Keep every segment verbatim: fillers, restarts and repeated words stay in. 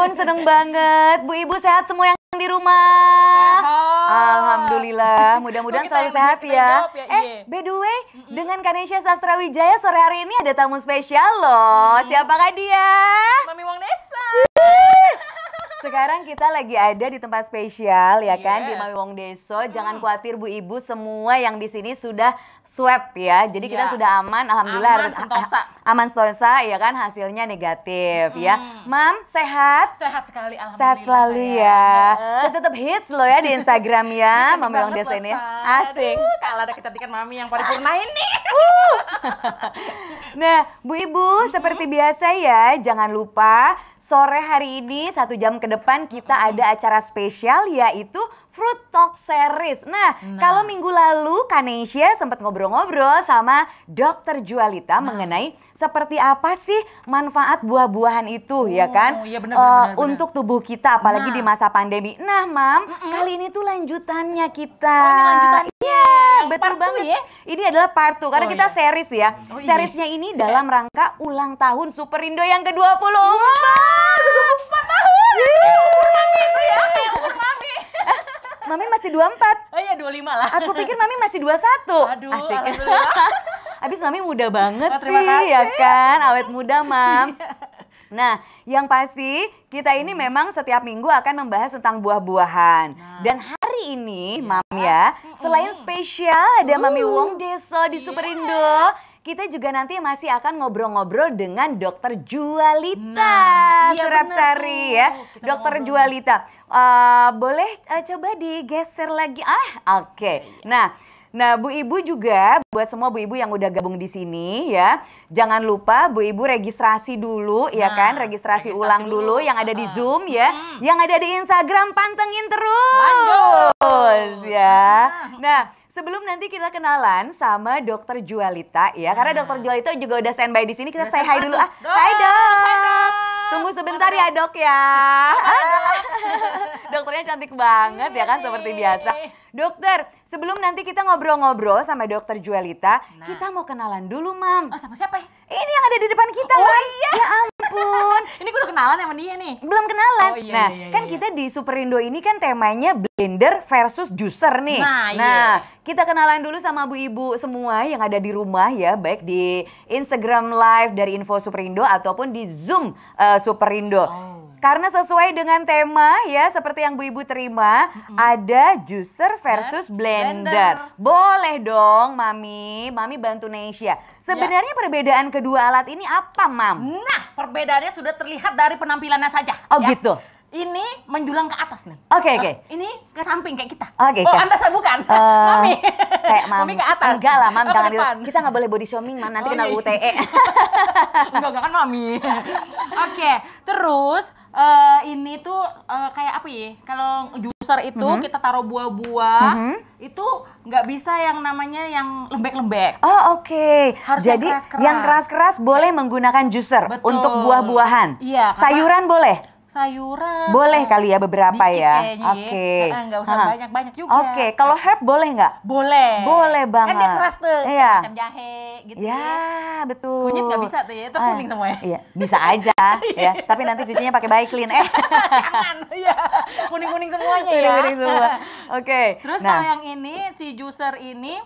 ampun, seneng banget. Bu Ibu sehat semua yang di rumah? Sehat. Alhamdulillah, mudah-mudahan selalu sehat ya. ya. Eh, by the way, mm-hmm. dengan Kanesha Sastra Wijaya sore hari ini ada tamu spesial loh. Mm-hmm. Siapakah dia? Mami Wong Desa. Sekarang kita lagi ada di tempat spesial ya kan, yes. di Mami Wong Deso. Jangan khawatir Bu Ibu, semua yang di sini sudah swab ya. Jadi yeah. kita sudah aman, alhamdulillah. Aman sentosa. Aman sentosa ya kan, hasilnya negatif hmm. ya. Mam, sehat? Sehat sekali, alhamdulillah. Sehat selalu ya. Kita tetap hits loh ya di Instagram ya, Mami Wong Deso ini. Asik. Kalau ada kecantikan Mami yang paripurna ini. Nah, Bu Ibu, mm-hmm. seperti biasa ya, jangan lupa sore hari ini satu jam ke depan kita mm-hmm. ada acara spesial yaitu Fruit Talk Series. Nah, nah. kalau minggu lalu Kanesha sempat ngobrol-ngobrol sama Dokter Jualita nah. mengenai seperti apa sih manfaat buah-buahan itu oh, ya kan iya bener, uh, bener, bener. untuk tubuh kita apalagi nah. di masa pandemi. Nah, Mam, mm-mm. kali ini tuh lanjutannya kita. Oh, ini lanjutannya. Iya, betul banget. Ya? Ini adalah part dua karena oh, kita iya. series ya. Oh, iya. Seriesnya ini yeah. dalam rangka ulang tahun Superindo yang ke dua puluh empat. Wow, dua puluh empat tahun. Umur Mami itu ya, kayak umur Mami. Mami masih dua puluh empat. Oh iya, dua puluh lima lah. Aku pikir Mami masih dua puluh satu. Aduh, asik. Alhamdulillah. Habis Mami muda banget oh, sih kasih. ya kan, awet muda Mam. Nah, yang pasti kita ini memang setiap minggu akan membahas tentang buah-buahan. Nah. Dan hari ini, ya. Mam ya, selain spesial ada uh. Mami Wong Deso di yeah. Superindo, kita juga nanti masih akan ngobrol-ngobrol dengan Dokter Jualita nah, iya Surapsari ya. Dokter Jualita, uh, boleh uh, coba digeser lagi? Ah, oke. Okay. Nah. Nah, Bu Ibu juga buat semua Bu Ibu yang udah gabung di sini ya, jangan lupa Bu Ibu registrasi dulu nah, ya kan, registrasi, registrasi ulang dulu, dulu yang ada di Zoom ya, hmm. yang ada di Instagram pantengin terus Lanjut. ya. Nah, sebelum nanti kita kenalan sama Dokter Jualita ya, nah. karena Dokter Jualita juga udah standby di sini, kita say hi dulu ah. Dok. Hai Dok. Hai Dok. Tunggu sebentar ya Dok ya. Dokternya cantik banget ya kan seperti biasa. Dokter, sebelum nanti kita ngobrol-ngobrol sama Dokter Jualita, nah. kita mau kenalan dulu, Mam. Oh, sama siapa ya? Ini yang ada di depan kita, oh, Mam. Iya. Ya ampun. Ini gue udah kenalan sama dia nih. Belum kenalan. Oh, iya, nah, iya, iya, iya. kan kita di Superindo ini kan temanya blender versus juicer nih. Nah, nah iya. kita kenalan dulu sama Bu Ibu semua yang ada di rumah ya, baik di Instagram Live dari Info Superindo ataupun di Zoom uh, Superindo. Oh. Karena sesuai dengan tema ya, seperti yang Bu Ibu terima, mm-hmm. ada juicer versus blender. blender. Boleh dong, Mami. Mami bantu Nesha. Sebenarnya ya. perbedaan kedua alat ini apa, Mam? Nah, perbedaannya sudah terlihat dari penampilannya saja. Oh ya. gitu? Ini menjulang ke atas nih. Oke, okay, oke. Okay. Ini ke samping kayak kita. Oke. Okay, oh, Anda saya bukan. Uh, Mami. Kayak Mami. Mami ke atas. Enggak lah, Mam. Oh, jangan di, kita nggak boleh body shaming, Mam. Nanti oh, kena iya. U T E. enggak, enggak kan Mami. Oke, okay. Terus uh, ini tuh uh, kayak apa ya? Kalau juicer itu mm-hmm. kita taruh buah-buah, mm-hmm. itu nggak bisa yang namanya yang lembek-lembek. Oh, oke. Okay. Jadi yang keras-keras. yang keras-keras boleh menggunakan juicer. Betul. Untuk buah-buahan. Iya. Sayuran boleh? Sayuran. Boleh kali ya beberapa ya. Oke. Okay. Enggak usah banyak-banyak juga. Oke, okay. Kalau herb boleh nggak? Boleh. Boleh banget. Kan dia keras tuh. Iya. Macam jahe gitu. Ya, betul. Kunyit nggak bisa tuh ya, itu kuning semuanya. Iya, bisa aja ya. Tapi nanti cucinya pakai Baik Clean. Eh. Jangan. Iya. Kuning-kuning semuanya ya. Kuning-kuning semua. Oke. Okay. Terus nah. kalau yang ini si juicer ini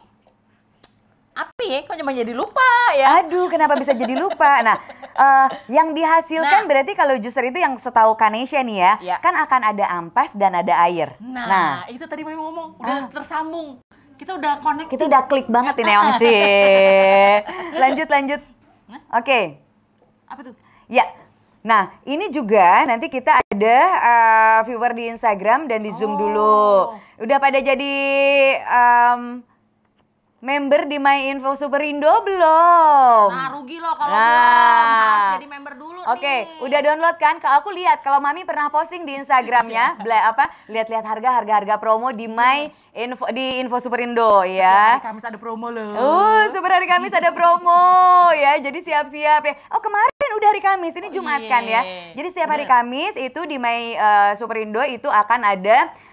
apa ya? Kok cuma jadi lupa ya? Aduh, kenapa bisa jadi lupa? Nah, uh, yang dihasilkan nah. berarti kalau juicer itu yang setahu Kanesha nih ya, ya, kan akan ada ampas dan ada air. Nah, nah. itu tadi Mami ngomong, udah ah. tersambung. Kita udah connect. Kita udah klik banget ini Neong sih. Lanjut, lanjut. Oke. Okay. Apa tuh? Ya. Nah, ini juga nanti kita ada uh, viewer di Instagram dan di Zoom oh. dulu. Udah pada jadi... Um, member di My Info Superindo belum? Nah, rugi loh kalau nah. belum. Harus jadi member dulu Oke, okay. udah download kan? Kalau aku lihat, kalau Mami pernah posting di Instagramnya, bela apa? Lihat-lihat harga, harga-harga promo di My Info di Info Superindo ya. Hari Kamis ada promo loh. Uh, super hari Kamis ada promo ya. Jadi siap-siap ya. Oh, kemarin udah hari Kamis, ini Jumat oh, kan ya. Jadi setiap hari Kamis itu di My uh, Superindo itu akan ada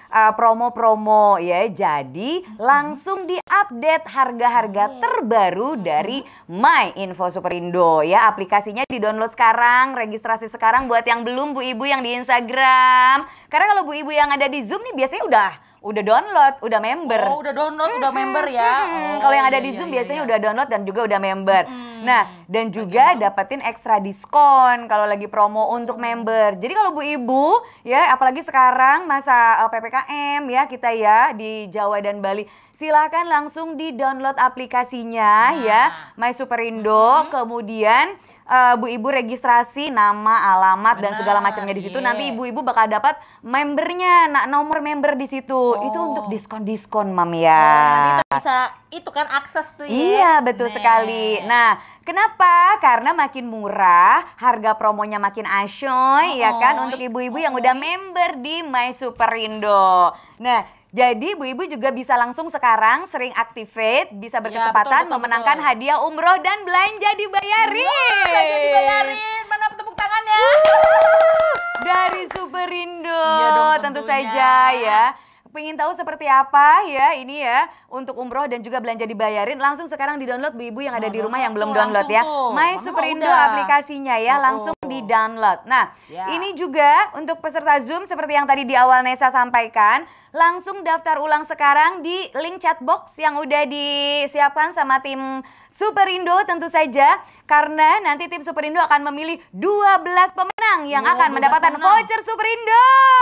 uh, promo-promo ya. Jadi langsung diupdate harga-harga terbaru dari My Info Superindo ya. Aplikasinya di-download sekarang, registrasi sekarang buat yang belum Bu Ibu yang di Instagram. Karena kalau Bu Ibu yang ada di Zoom nih biasanya udah udah download, udah member. Oh, udah download, udah member ya. Hmm, Oh, kalau yang ada iya, di iya, Zoom iya, biasanya iya. udah download dan juga udah member. Hmm. Nah, dan juga dapetin ekstra diskon kalau lagi promo untuk member. Jadi kalau Bu Ibu ya, apalagi sekarang masa uh, P P K M ya kita ya di Jawa dan Bali, silakan langsung di-download aplikasinya Nah. ya, My Superindo. Kemudian uh, Bu Ibu registrasi nama, alamat dan segala Benar, macamnya di situ. iya. Nanti Ibu-ibu bakal dapat membernya, nah, nomor member di situ. Itu Oh. untuk diskon-diskon, Mam ya. Nah, kita bisa itu kan akses tuh ya. Iya, betul Nah. sekali. Nah, kenapa? Karena makin murah, harga promonya makin asyoy ya kan Oh, untuk ibu-ibu yang udah member di My Superindo. Nah, jadi Bu Ibu juga bisa langsung sekarang sering activate, bisa berkesempatan betul, betul, memenangkan betul. hadiah umroh dan belanja dibayarin. Belanja dibayarin. Mana tepuk tangannya? Dari Superindo, Iya dong, tentu tentunya. saja ya. Pengen tahu seperti apa ya ini ya untuk umroh dan juga belanja dibayarin, langsung sekarang di-download Bu Ibu yang ada Nah, di rumah yang belum download download tuh, ya. langsung tuh. My Mama Superindo udah. aplikasinya ya, Oh, langsung oh. di-download. Nah, Ya. ini juga untuk peserta Zoom seperti yang tadi di awal Nesa sampaikan, langsung daftar ulang sekarang di link chat box yang udah disiapkan sama tim Superindo tentu saja, karena nanti tim Superindo akan memilih dua belas pemenang yang Oh, akan dua belas mendapatkan pemenang. voucher Superindo.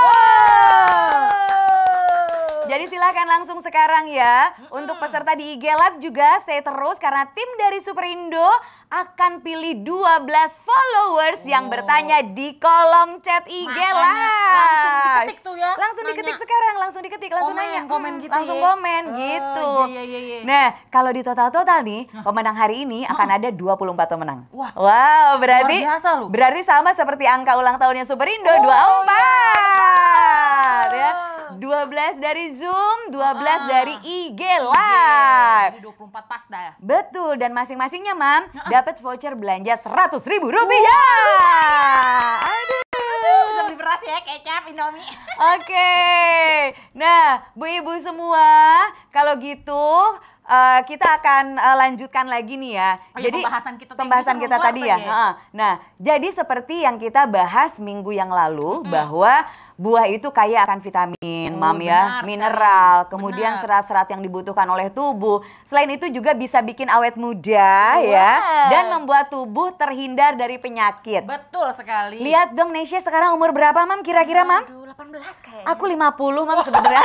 Jadi silahkan langsung sekarang ya. Untuk peserta di I G Lab juga stay terus karena tim dari Superindo akan pilih dua belas followers yang Oh. bertanya di kolom chat I G Makanya Lab. langsung diketik tuh ya, Langsung nanya. diketik sekarang, langsung diketik, langsung Komen, nanya. komen Hmm, gitu langsung ya. komen Oh, gitu. iya, iya, iya. Nah, kalau di total-total nih, pemenang hari ini akan ada dua puluh empat pemenang. Wah, wow, berarti luar biasa loh. berarti sama seperti angka ulang tahunnya Superindo, Oh, dua puluh empat iya. ya. dua belas dari Zoom, dua belas Ah. dari I G Live. Live. Jadi dua puluh empat pas dah ya. Betul, dan masing-masingnya Mam dapat voucher belanja seratus ribu rupiah. Aduh. Bisa beli beras ya, kecap, Indomie. Oke, nah Bu Ibu semua, kalau gitu eh, kita akan eh, lanjutkan lagi nih ya. Oh iya, pembahasan kita tadi pembahasan bisa kita keluar tadi tadi ya. ya. Heeh. Nah, jadi seperti yang kita bahas minggu yang lalu bahwa buah itu kaya akan vitamin, Oh, Mam ya, benar mineral, sekali. kemudian Benar. serat-serat yang dibutuhkan oleh tubuh. Selain itu juga bisa bikin awet muda ya, Wow. dan membuat tubuh terhindar dari penyakit. Betul sekali. Lihat dong Nesya sekarang umur berapa Mam kira-kira Mam? Aduh, delapan belas kayaknya. Aku lima puluh Mam sebenarnya.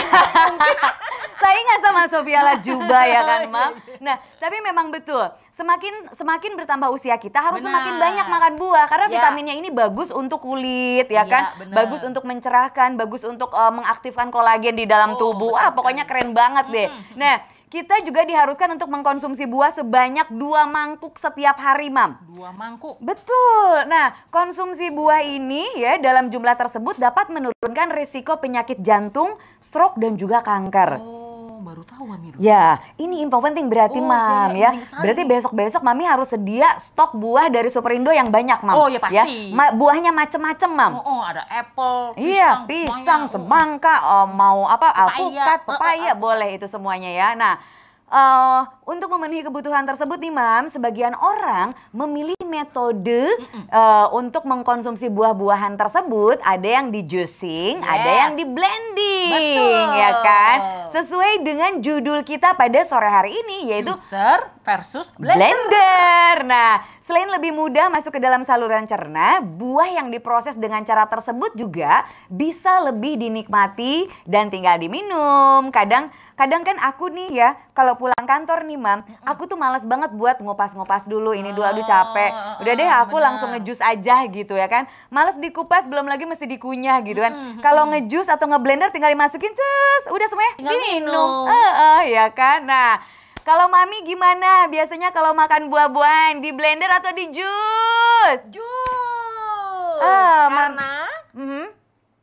Saya ingat sama Sofia Lajuba ya kan Mam. Nah, tapi memang betul. Semakin semakin bertambah usia kita harus Benar. semakin banyak makan buah karena Ya. vitaminnya ini bagus untuk kulit ya Iya, kan. benar. Bagus untuk mencerahkan, bagus untuk eh, mengaktifkan kolagen di dalam Oh, tubuh. betul Wah, pokoknya sekali. keren banget deh. Nah, kita juga diharuskan untuk mengkonsumsi buah sebanyak dua mangkuk setiap hari, Mam. Dua mangkuk. Betul. Nah, konsumsi buah ini ya dalam jumlah tersebut dapat menurunkan risiko penyakit jantung, stroke dan juga kanker. Oh, baru tahu Mami. Ya, ini info penting berarti, Oh, Mam iya, ya. penting sekali Berarti nih. besok-besok Mami harus sedia stok buah dari Superindo yang banyak, Mam. Oh, iya, pasti. Ma- buahnya macem-macem, Mam. Oh, oh, ada apple, Iya, pisang, pisang, semuanya. semangka, eh, mau apa, Pepaya. alpukat, Eh, pepaya, eh, eh. boleh itu semuanya ya. Nah, eh, untuk memenuhi kebutuhan tersebut nih, Mam, sebagian orang memilih metode eh, untuk mengkonsumsi buah-buahan tersebut. Ada yang di juicing, ada Yes. yang di blending, Betul. ya kan? Sesuai dengan judul kita pada sore hari ini, yaitu Juicer versus blender. blender. Nah, selain lebih mudah masuk ke dalam saluran cerna, buah yang diproses dengan cara tersebut juga bisa lebih dinikmati dan tinggal diminum. Kadang kadang kan aku nih ya, kalau pulang kantor nih, Mam, aku tuh malas banget buat ngupas-ngupas dulu ini dulu, aduh capek. Udah deh aku benar. langsung ngejus aja gitu ya kan. Males dikupas, belum lagi mesti dikunyah gitu kan. Kalau ngejus atau ngeblender tinggal dimasukin, cus, udah semuanya Tinggal diminum. minum. Eh, eh, ya kan. Nah, kalau Mami gimana? Biasanya kalau makan buah-buahan di blender atau di jus? Jus. Ah, Mam. Karena Mhm.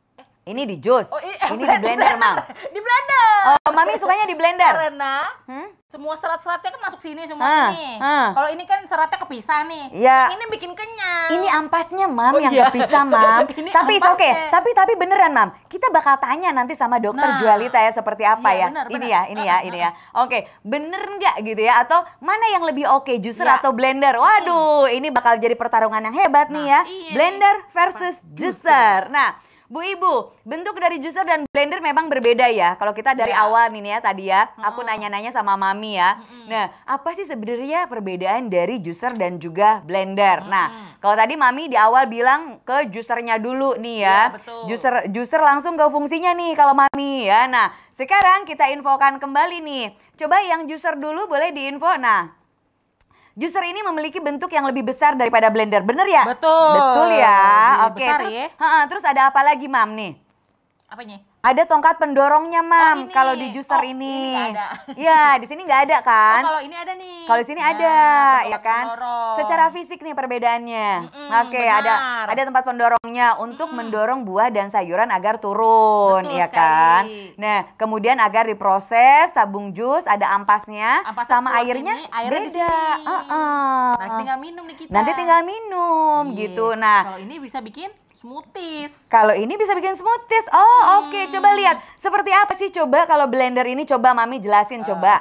Ini di jus. Oh, i- ini di blender, Mam. Di blender. Oh, Mami sukanya di blender. Karena Hmm? semua serat-seratnya kan masuk sini semua Ah, nih. ah. Kalau ini kan seratnya kepisah nih. Ya. Yang ini bikin kenyang. Ini ampasnya, Mam, Oh, yang iya. kepisah, Mam. Ini Tapi oke, ampasnya. tapi tapi beneran, Mam. Kita bakal tanya nanti sama dokter Nah. Jualita ya seperti apa Iya, ya. benar, ini benar. ya, ini ya, ini ya. Oke, bener nggak gitu ya? Atau mana yang lebih oke, juicer Iya. atau blender? Waduh, ini bakal jadi pertarungan yang hebat nih ya. Nah, iya. Blender versus juicer. Nah, Bu Ibu, bentuk dari juicer dan blender memang berbeda ya. Kalau kita dari Ya. awal nih ya tadi ya, aku nanya-nanya sama Mami ya. Nah, apa sih sebenarnya perbedaan dari juicer dan juga blender? Nah, kalau tadi Mami di awal bilang ke juicernya dulu nih ya. Iya, betul. Juicer juicer langsung ke fungsinya nih kalau Mami ya. Nah, sekarang kita infokan kembali nih. Coba yang juicer dulu boleh diinfo. Nah, juicer ini memiliki bentuk yang lebih besar daripada blender, bener ya? Betul. Betul ya. Lebih Oke, besar terus, ya. ha-ha, terus ada apa lagi, Mam nih? Apanya? Ada tongkat pendorongnya, Mam. ini. Kalau di juicer Oh, ini. ini nggak ada. Ya, di sini nggak ada kan? Oh, kalau ini ada nih. Kalau di sini Nah, ada, tempat ya kan? pendorong. Secara fisik nih perbedaannya. Mm-mm, Oke, ada benar. ada tempat pendorongnya untuk mendorong buah dan sayuran agar turun, Betul ya sekali. kan? Nah, kemudian agar diproses tabung jus, ada ampasnya, Ampasnya sama keluar airnya sini, airnya di beda. sini. Uh-uh. Nah, tinggal minum nih kita. Nanti tinggal minum Iya. gitu. Nah, Kalau ini bisa bikin smoothies. kalau ini bisa bikin smoothies. Oh, oke. Coba lihat. Seperti apa sih coba kalau blender ini? Coba Mami jelasin coba.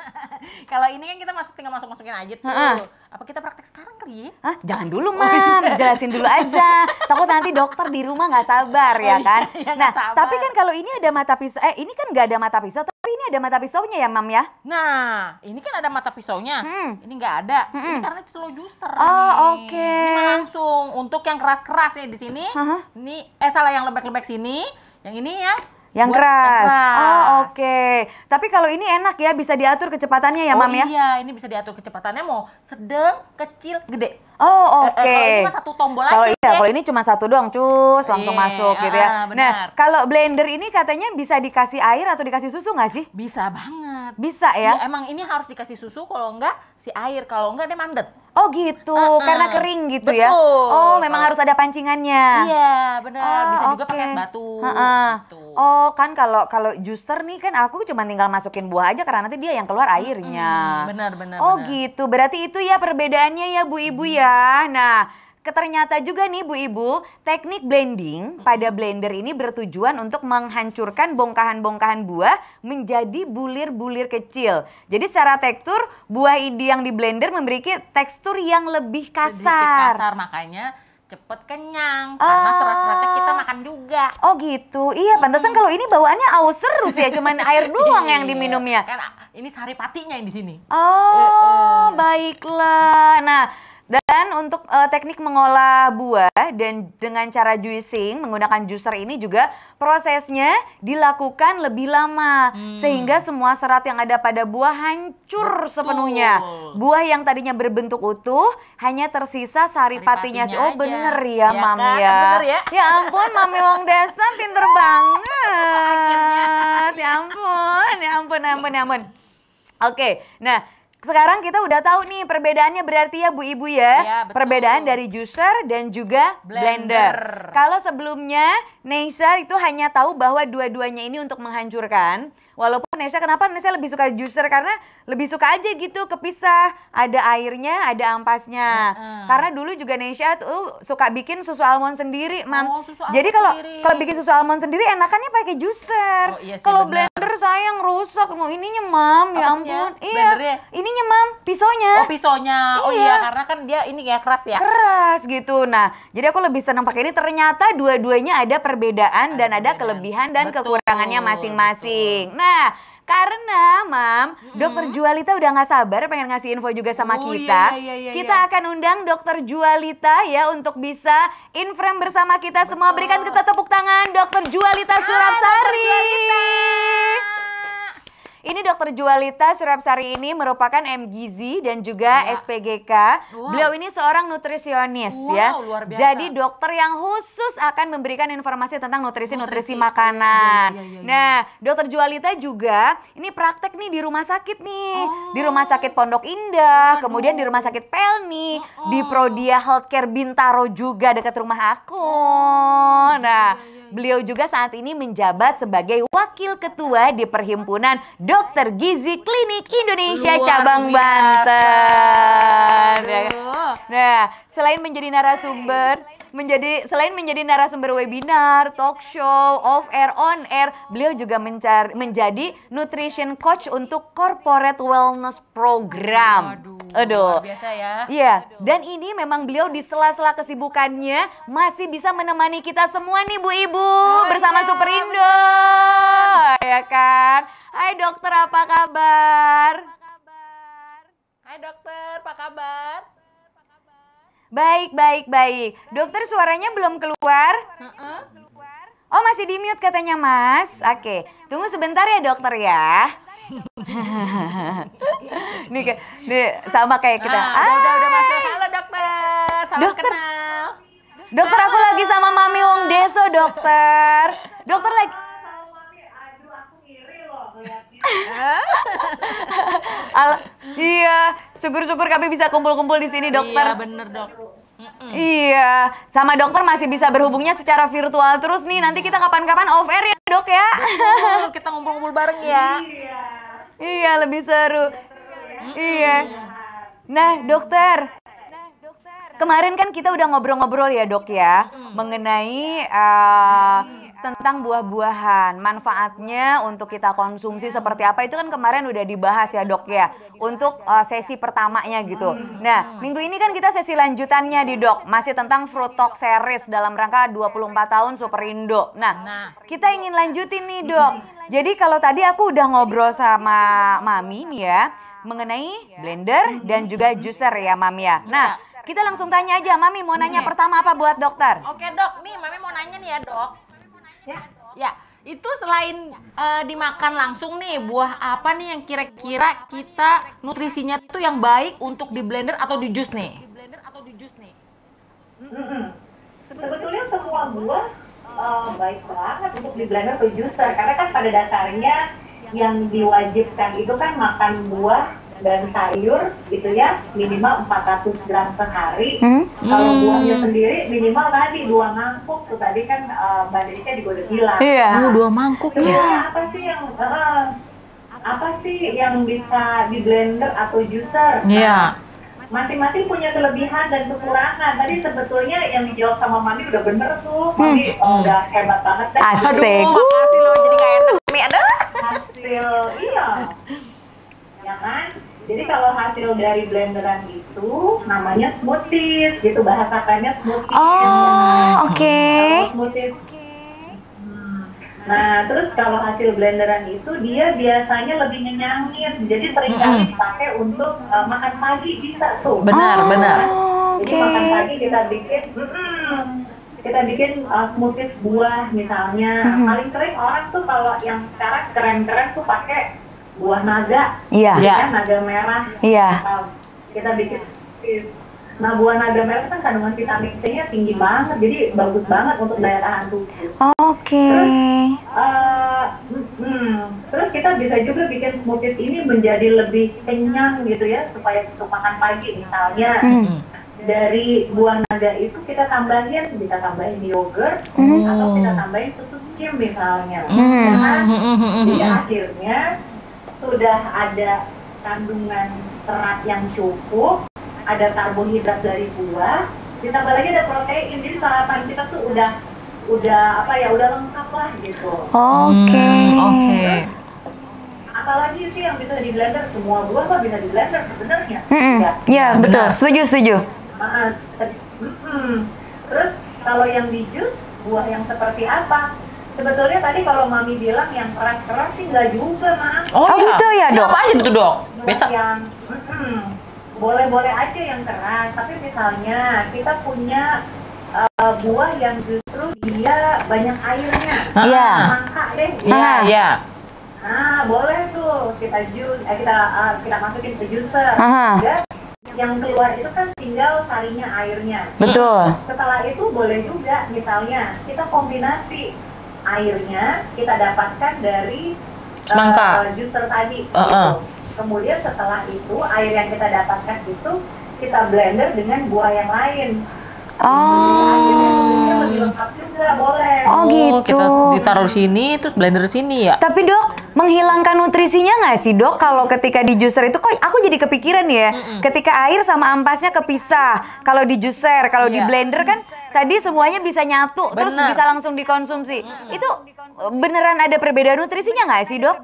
Kalau ini kan kita masuk tinggal masuk-masukin aja tuh. Heeh. Apa kita praktek sekarang kali ya? Hah? Jangan dulu, Mam. Jelasin dulu aja. Takut nanti dokter di rumah nggak sabar ya kan. iya, iya, Nah, nggak sabar. tapi kan kalau ini ada mata pisau. Eh, ini kan nggak ada mata pisau, tapi ini ada mata pisaunya ya, Mam ya? Nah, ini kan ada mata pisaunya. Hmm. Ini nggak ada. Ini karena slow juicer Oh, nih. oke. Ini mah langsung untuk yang keras-keras ya di sini. Hah? Ini eh salah yang lembek-lembek sini. Yang ini ya. Yang buat keras. keras. Oh, oke. Tapi kalau ini enak ya, bisa diatur kecepatannya ya, Oh Mam ya? iya, ini bisa diatur kecepatannya mau sedang, kecil, gede. Oh, Eh, oke. eh, kalau ini mah satu tombol Kalau aja. iya, ya. kalau ini cuma satu doang, cus, langsung Iya, masuk gitu ya. ah, Nah, benar. kalau blender ini katanya bisa dikasih air atau dikasih susu nggak sih? Bisa banget. Bisa ya? Ya, emang ini harus dikasih susu, kalau enggak si air, kalau enggak dia mandet. Oh gitu, Uh-uh. karena kering gitu ya? Betul. Oh, memang Kalau- harus ada pancingannya. Iya, benar. Oh, Bisa juga oke. pakai es batu. Ha-ha. Gitu. Oh, kan kalau kalau juicer nih kan aku cuma tinggal masukin buah aja karena nanti dia yang keluar airnya. Hmm, benar, benar, Oh benar. gitu, berarti itu ya perbedaannya ya Bu Ibu ya. Nah, ternyata juga nih Bu Ibu, teknik blending pada blender ini bertujuan untuk menghancurkan bongkahan-bongkahan buah menjadi bulir-bulir kecil. Jadi secara tekstur, buah ini yang di blender memiliki tekstur yang lebih Sedikit kasar. kasar, makanya cepet kenyang. Ah. Karena serat-seratnya kita makan juga. Oh gitu, iya pantesan kalau ini bawaannya aus terus ya, cuman air doang yang Iya. diminumnya. Kan ah, ini saripatinya yang di sini. Oh, baiklah. Nah, dan untuk eh, teknik mengolah buah dan dengan cara juicing menggunakan juicer ini juga prosesnya dilakukan lebih lama sehingga semua serat yang ada pada buah hancur Betul. sepenuhnya. Buah yang tadinya berbentuk utuh hanya tersisa saripatinya. Saripatinya Oh, aja. bener ya, Ya Mam kan? ya. Bener ya? Ya ampun, Mami Wong Desa pinter banget. Ya ampun, ya ampun, ya ampun, ya ampun. Oke, nah sekarang kita udah tahu nih perbedaannya berarti ya Bu Ibu ya. Iya, betul. Perbedaan dari juicer dan juga blender. Blender. Kalau sebelumnya Neisha itu hanya tahu bahwa dua-duanya ini untuk menghancurkan. Walaupun Neisha, kenapa Neisha lebih suka juicer? Karena lebih suka aja gitu kepisah. Ada airnya, ada ampasnya. Mm-mm. Karena dulu juga Neisha tuh suka bikin susu almond sendiri, Mam. Oh, susu Jadi almond kalau sendiri. kalau bikin susu almond sendiri enakannya pakai juicer. Oh, iya sih, Kalau benar. blender sayang rusak. Mau ininya, Mam. Ya Apanya? ampun. Iya. Blendernya? Ininya, Mam. Pisaunya. Oh, pisaunya. Oh Iya. iya, karena kan dia ini ya keras ya. Keras gitu. Nah, jadi aku lebih senang pakai ini. Ternyata dua-duanya ada perbedaan dan ada perbedaan. kelebihan dan Betul, kekurangannya masing-masing. Nah, karena Mam, Dokter Jualita udah nggak sabar pengen ngasih info juga sama Oh, kita. iya, iya, iya, kita iya. akan undang Dokter Jualita ya untuk bisa in-frame bersama kita semua. Betul. Berikan kita tepuk tangan Dokter Jualita Surapsari. Ini Dokter dokter Jualita Surapsari ini merupakan M Gizi dan juga ya. S P G K. Wow. Beliau ini seorang nutrisionis wow, ya. Luar biasa. Jadi dokter yang khusus akan memberikan informasi tentang nutrisi-nutrisi makanan. Ya, ya, ya, ya, ya. Nah, dokter Jualita juga ini praktek nih di rumah sakit nih. Oh. Di Rumah Sakit Pondok Indah, Aduh. kemudian di Rumah Sakit Pelni, oh, oh. di Prodia Healthcare Bintaro juga dekat rumah aku. Oh. Nah, beliau juga saat ini menjabat sebagai Wakil Ketua di Perhimpunan Dokter Gizi Klinik Indonesia Luar Cabang biasa. Banten. Nah, selain menjadi narasumber, menjadi selain menjadi narasumber webinar, talk show, off air, on air, beliau juga mencari, menjadi nutrition coach untuk corporate wellness program. Aduh, Aduh. Luar biasa ya. Iya, dan ini memang beliau di sela-sela kesibukannya masih bisa menemani kita semua nih Bu Ibu oh, bersama iya. Superindo. Ya kan? Hai dokter, apa kabar? Hai dokter, apa kabar? Baik, baik, baik. Dokter suaranya belum keluar? Uh-uh. Oh masih di mute katanya Mas. Oke, tunggu sebentar ya dokter ya. Nih, nih sama kayak kita. Ah, ah. Udah, udah masuk. Halo dokter, salam dokter. Kenal. Dokter Halo. Aku lagi sama Mami Wong Deso dokter. Dokter lagi. Aduh, aku ngiri loh ngeliatnya. Al iya, syukur-syukur kami bisa kumpul-kumpul di sini dokter. Iya bener dok. Mm-mm. Iya, sama dokter masih bisa berhubungnya secara virtual terus nih. Nanti kita kapan-kapan off air ya dok ya. Betul, kita ngumpul-ngumpul bareng ya. Iya, lebih seru. Mm-mm. Iya. Nah dokter, kemarin kan kita udah ngobrol-ngobrol ya dok ya, mm. mengenai uh, tentang buah-buahan, manfaatnya untuk kita konsumsi seperti apa, itu kan kemarin udah dibahas ya dok ya, untuk uh, sesi pertamanya gitu. Nah, minggu ini kan kita sesi lanjutannya di dok, masih tentang Fruit Talk Series dalam rangka dua puluh empat tahun Superindo. Nah, kita ingin lanjutin nih dok. Jadi kalau tadi aku udah ngobrol sama Mami nih ya, mengenai blender dan juga juicer ya Mami ya. Nah, kita langsung tanya aja, Mami mau nanya pertama apa buat dokter? Oke dok, nih Mami mau nanya nih ya dok. Ya, ya, itu selain uh, dimakan langsung nih, buah apa nih yang kira-kira kita nutrisinya tuh yang baik untuk di blender atau di jus nih? Di blender atau di jus nih? Hmm. Sebetulnya semua buah uh, baik banget untuk di blender atau juicer, karena kan pada dasarnya yang diwajibkan itu kan makan buah dan sayur gitu ya, minimal empat ratus gram sehari. Hmm? Kalau buahnya sendiri minimal tadi dua mangkuk tuh tadi kan uh, Mbak Desya juga udah bilang. Iya. Oh, dua mangkuk ya. ya. Apa sih yang uh, apa sih yang bisa di blender atau juicer? Iya. Nah, masing-masing punya kelebihan dan kekurangan. Tadi sebetulnya yang dijawab sama Mami udah bener tuh. Mami hmm. oh, udah hebat banget. Asik. Aduh, makasih loh, jadi gak enak nih ada. Hasil, iya. Ya kan? Jadi kalau hasil dari blenderan itu namanya smoothies, gitu bahasakannya smoothies. Oh, oke. Okay. Smoothies. Hmm. Nah, terus kalau hasil blenderan itu dia biasanya lebih ngenyangin, jadi seringkali mm-hmm. dipakai untuk uh, makan pagi bisa tuh. Benar, oh, benar. Jadi okay. makan pagi kita bikin, mm-mm, kita bikin uh, smoothies buah misalnya. Mm-hmm. Paling sering orang tuh kalau yang sekarang keren-keren tuh pakai buah naga, iya, kan naga merah, iya. Nah, kita bikin, nah buah naga merah kan kandungan vitamin C-nya tinggi banget, jadi bagus banget untuk daya tahan tubuh. Oke. Okay. Terus, uh, hmm, terus kita bisa juga bikin smoothies ini menjadi lebih kenyang gitu ya, supaya untuk makan pagi misalnya. Hmm. Dari buah naga itu kita tambahin, bisa tambahin yogurt, hmm. atau kita tambahin susu skim misalnya. Hmm. Nah, hmm. jadi akhirnya sudah ada kandungan serat yang cukup, ada karbohidrat dari buah, ditambah lagi ada protein, jadi sarapan kita tuh udah udah apa ya, udah lengkap lah gitu. Oke. Okay. Hmm, Oke. Okay. Apalagi sih yang bisa di blender, semua buah kok bisa di blender sebenarnya. Mm-hmm. Ya, ya betul. Setuju, setuju. Uh, mm-hmm. Terus kalau yang di jus, buah yang seperti apa? Sebetulnya tadi kalau Mami bilang yang keras-keras sih nggak juga, Mas. Oh, oh ya? Gitu ya, Dok? Apa aja itu, Dok? Besok. Yang mm, boleh-boleh aja yang keras, tapi misalnya kita punya uh, buah yang justru dia banyak airnya. Iya. Mangga deh. Iya, iya. Nah, boleh tuh kita jus, eh, kita uh, kita masukin ke juicer. Aha. Dan yang keluar itu kan tinggal sarinya, airnya. Betul. Setelah itu boleh juga misalnya kita kombinasi airnya kita dapatkan dari Semangka. uh, juicer tadi. Uh -uh. Gitu. Kemudian setelah itu air yang kita dapatkan itu kita blender dengan buah yang lain. Oh. Lebih lengkap juga boleh. Oh gitu. Kita ditaruh sini, terus blender sini ya. Tapi dok, menghilangkan nutrisinya nggak sih dok? Kalau ketika di juicer itu, kok aku jadi kepikiran ya. Mm-mm. Ketika air sama ampasnya kepisah. Kalau di juicer, kalau di Iya. blender kan tadi semuanya bisa nyatu, terus Benar. bisa langsung dikonsumsi. Itu beneran ada perbedaan nutrisinya nggak sih dok?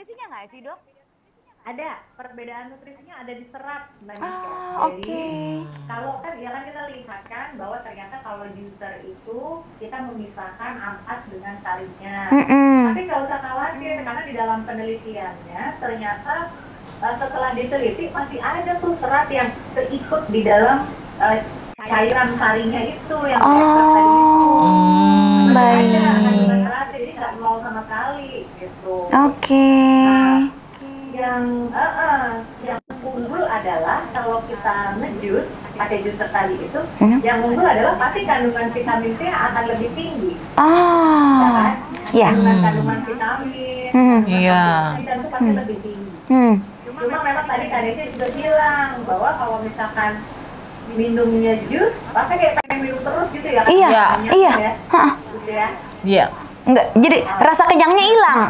Ada perbedaan nutrisinya, ada di serat Mbak Nika. Ah, oke. Jadi kalau kan ya kan kita lihat kan bahwa ternyata kalau juicer itu kita memisahkan ampas dengan sarinya. Mm-mm. Tapi nggak usah khawatir karena di dalam penelitiannya ternyata uh, setelah diteliti masih ada tuh serat yang terikut di dalam uh, cairan sarinya itu yang ekstrak tadi itu. Oh, Masih baik. ada kandungan serat, jadi nggak nol sama sekali gitu. Oke. Nah, yang uh, uh, yang unggul adalah kalau kita ngejus pakai juicer tadi itu, Hmm. yang unggul adalah pasti kandungan vitamin C akan lebih tinggi, ya Oh. kan? Ya. Kandungan kandungan vitamin, Hmm. Iya. dan itu pasti lebih tinggi. Hmm. Cuma memang tadi Kak Desi juga bilang bahwa kalau misalkan minumnya jus, pasti kayak pengen minum terus gitu ya? Iya, Banyak iya. ya, Hah. gitu ya. Iya. Enggak, jadi rasa kenyangnya hilang.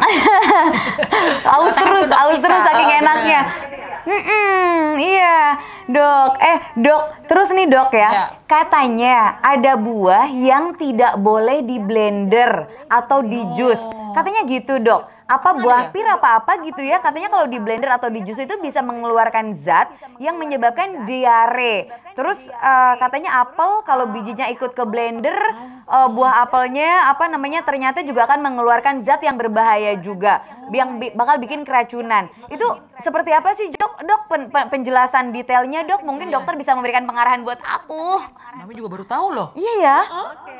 Aus terus, aus terus saking enaknya. Mm-mm, iya, dok. Eh, dok. Terus nih dok ya, Ya. katanya ada buah yang tidak boleh di blender atau di jus. Katanya gitu dok. Apa buah pir apa-apa gitu ya? Katanya kalau di blender atau di jus itu bisa mengeluarkan zat yang menyebabkan diare. Terus eh, katanya apel kalau bijinya ikut ke blender, eh, buah apelnya apa namanya ternyata juga akan mengeluarkan zat yang berbahaya juga, yang bi- bakal bikin keracunan. Itu seperti apa sih dok? Dok pen- pen- penjelasan detailnya dok. Mungkin dokter bisa memberikan pengarahan buat aku. Mami juga baru tahu loh. Iya ya. Oke,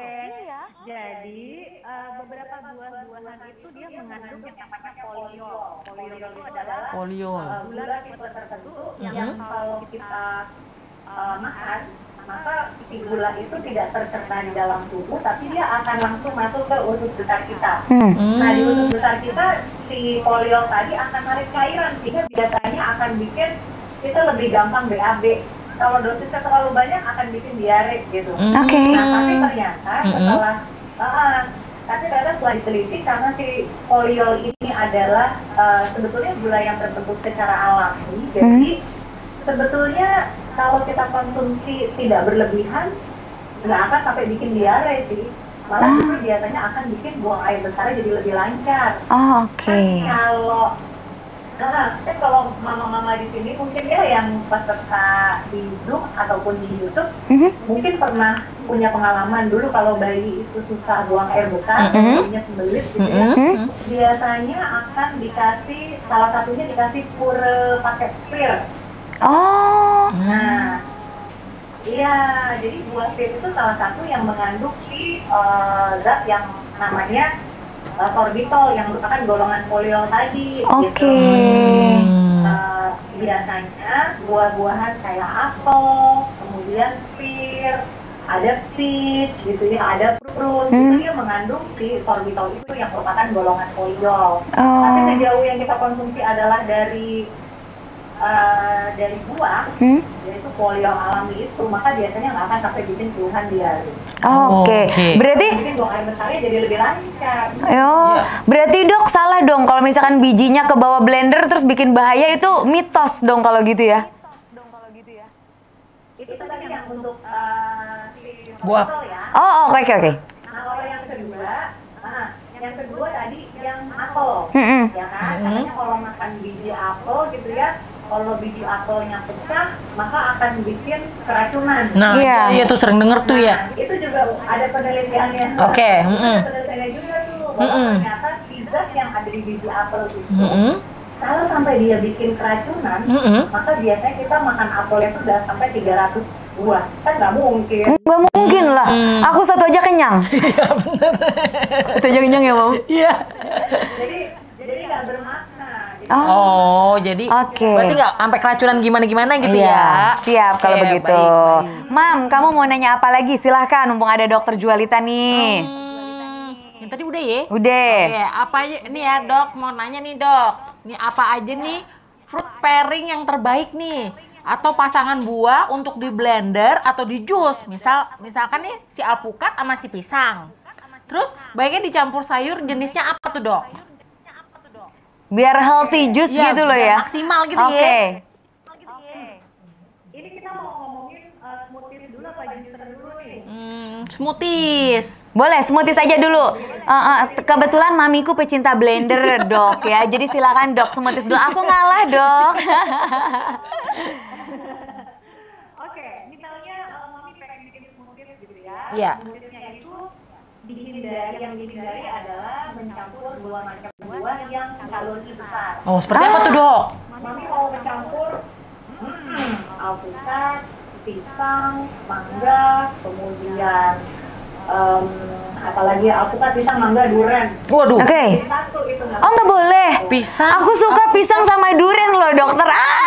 jadi uh, beberapa buah-buahan itu dia mengandung yang namanya poliol. Poliol itu adalah Poliol. uh, gula tipe tertentu yang kalau kita uh, makan, maka si gula itu tidak tercerna di dalam tubuh, tapi dia akan langsung masuk ke usus besar kita. Hmm. Nah di usus besar kita si poliol tadi akan narik cairan, sehingga biasanya akan bikin kita lebih gampang B A B. Kalau dosisnya terlalu banyak akan bikin diare gitu. Hmm. Oke. Nah, tapi ternyata Mm-mm. setelah uh, tapi ternyata setelah diteliti karena si poliol ini adalah uh, sebetulnya gula yang terbentuk secara alami, jadi sebetulnya kalau kita konsumsi tidak berlebihan nggak akan sampai bikin diare sih, malah justru biasanya akan bikin buang air besarnya jadi lebih lancar. Oh, oke. Kalau Nah, kan kalau mama-mama di sini mungkin ya yang peserta di Zoom ataupun di YouTube Mhm. mungkin pernah punya pengalaman dulu kalau bayi itu susah buang air besar, Mhm. bayinya sembelit gitu ya. Mm-mm. Biasanya akan dikasih, salah satunya dikasih pure pakai pir. Oh. Nah, iya, jadi buah pir itu salah satu yang mengandung si uh, zat yang namanya uh, sorbitol yang merupakan golongan poliol tadi. Oke. Gitu. Uh, biasanya buah-buahan kayak apel, kemudian pir, ada peach gitu ya, ada prune, Hmm. itu dia mengandung si sorbitol itu yang merupakan golongan poliol. Oh. Tapi sejauh yang kita konsumsi adalah dari uh, dari buah, Hmm? yaitu poliol alami itu, maka biasanya nggak akan sampai bikin keluhan diare. Oke. Oke. Berarti Mungkin buang air besarnya jadi lebih lancar. Yo, berarti dok salah dong kalau misalkan bijinya ke bawah blender terus bikin bahaya, itu mitos dong kalau gitu ya? Itu tadi yang untuk uh, si Buah. sorbitol ya. Oh, oke oke oke. Nah kalau yang kedua, nah, yang kedua tadi yang apel, Mm-mm. ya kan? Katanya kalau makan biji apel gitu ya, kalau biji apelnya pecah, maka akan bikin keracunan. Nah, Iya. iya tuh sering denger tuh ya. Nah, itu juga ada penelitiannya. Oke, Itu mm-mm. Ada penelitiannya juga tuh, bahwa Mm-mm. ternyata si zat yang ada di biji apel itu, Mm-mm. kalau sampai dia bikin keracunan, Mm-mm. maka biasanya kita makan apel itu udah sampai tiga ratus buah. Kan nggak mungkin. Nggak mungkin lah. Aku satu aja kenyang. Iya bener. Satu aja kenyang ya mau. Iya. Jadi jadi nggak bermakna. Jadi, Oh, Oh, jadi Oke. berarti nggak sampai keracunan gimana-gimana gitu iya, ya? siap kalau Oke, begitu. baik, baik. Mam, kamu mau nanya apa lagi? Silahkan, mumpung ada dokter Jualita nih. Hmm, yang tadi udah ya? Udah. Oke, apa aja nih ya dok, mau nanya nih dok. Ini apa aja nih fruit pairing yang terbaik nih? Atau pasangan buah untuk di blender atau di jus. Misal, misalkan nih si alpukat sama si pisang. Terus baiknya dicampur sayur jenisnya apa tuh dok? Biar healthy juice Iya, gitu loh biar ya. maksimal gitu Oke. ya. ini kita mau ngomongin uh, smoothies dulu apa juicer dulu nih? Hmm, smoothies. Boleh, smoothies aja dulu. Uh, uh, kebetulan mamiku pecinta blender, dok ya. Jadi silakan dok smoothies dulu. Aku ngalah, dok. Oke, misalnya uh, mami pengen bikin smoothies gitu ya. Iya. Smoothiesnya itu dihindari, yang dihindari adalah mencampur dua macam buah yang kalori besar. Oh, seperti apa tuh dok? Mami mau mencampur hmm, alpukat, pisang, mangga, kemudian um, apalagi alpukat, pisang, mangga, durian. Waduh. Oke. Jadi satu itu nggak Oh, nggak boleh. Pisang. Aku suka pisang sama durian loh, dokter.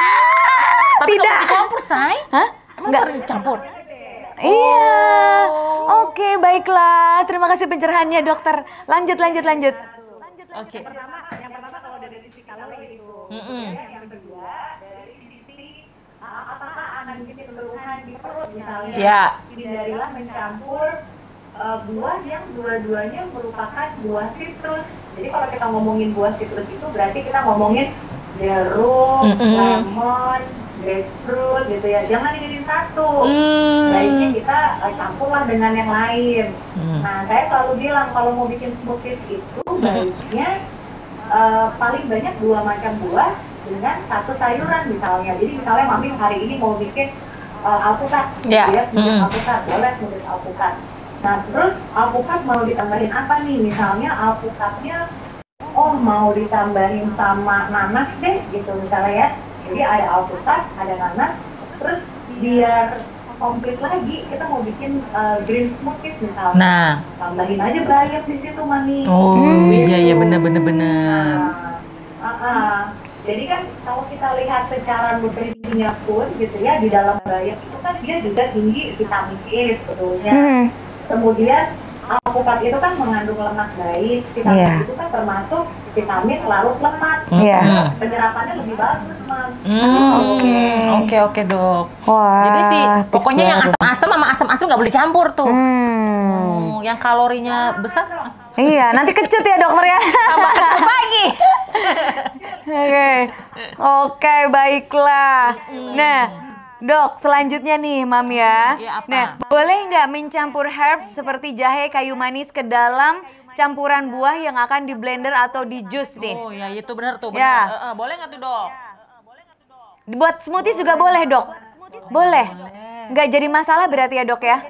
Ah, Tapi tidak. nggak dicampur, say. Hah? Emang Nggak. sering dicampur? Iya. Oh. Oke, baiklah. Terima kasih pencerahannya, dokter. Lanjut, lanjut, lanjut. Oke. pertama, yang pertama kalau dari sisi kalori itu. Mm-mm. Yang kedua dari sisi uh, apakah akan bikin keluhan di perut misalnya. Ya. Hindarilah mencampur uh, buah yang dua-duanya merupakan buah sitrus. Jadi kalau kita ngomongin buah sitrus itu berarti kita ngomongin jeruk, Mm-mm. lemon, grapefruit gitu ya. Jangan dijadiin satu. Hmm. Baiknya kita uh, campurlah dengan yang lain. Hmm. Nah, saya selalu bilang kalau mau bikin smoothies itu baiknya uh, paling banyak dua macam buah dengan satu sayuran misalnya. Jadi misalnya mami hari ini mau bikin uh, alpukat, Ya. ya, smoothies Mm. alpukat, boleh smoothies alpukat. Nah, terus alpukat mau ditambahin apa nih? Misalnya alpukatnya, oh mau ditambahin sama nanas deh, gitu misalnya ya. Jadi ada alpukat, ada nanas, terus biar komplit lagi kita mau bikin uh, green smoothies misalnya. Nah. Tambahin aja bayam di situ mami. Oh, Hmm. iya iya bener bener bener. Nah, uh, uh. Jadi kan kalau kita lihat secara nutrisinya pun gitu ya, di dalam bayam itu kan dia juga tinggi vitamin E sebetulnya. Hmm. Kemudian alpukat itu kan mengandung lemak baik, vitamin Iya. itu kan termasuk vitamin larut lemak. Iya. Hmm. Penyerapannya lebih bagus, Mam. Hmm, Oke. Oke oke dok. Wah. Jadi sih tips pokoknya yang baru. asam-asam sama asam-asam nggak boleh campur tuh. Hmm. Oh, yang kalorinya besar Iya, nanti kecut ya dokter ya. tambah kecut lagi. Oke, oke baiklah. Nah, dok, selanjutnya nih, mam ya. Iya, apa? Nah, boleh nggak mencampur herbs seperti jahe, kayu manis ke dalam campuran buah yang akan di blender atau di jus nih? Oh ya itu benar tuh. Ya. Benar. Eh, eh, boleh nggak tuh dok? Buat smoothies juga boleh dok? Boleh. Nggak jadi masalah berarti ya dok ya?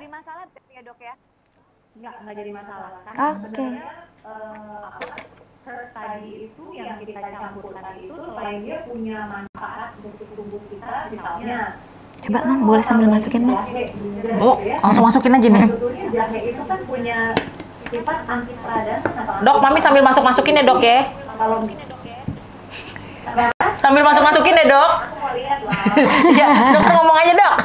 Nggak, nggak jadi masalah. Karena Oke. sebenarnya eh, herb tadi itu yang kita campur tadi itu selain dia punya manfaat untuk tubuh kita, misalnya. Coba mam, boleh sambil masukin mam? Jahe juga, Oh, gitu ya. langsung masukin aja nih. Sebetulnya jahe itu kan punya sifat anti peradan atau Dok, mami sambil masuk-masukin ya dok ya. kalau Kenapa? Sambil masuk-masukin ya dok. Aku mau lihat lah. Ya, dokter ngomong aja dok.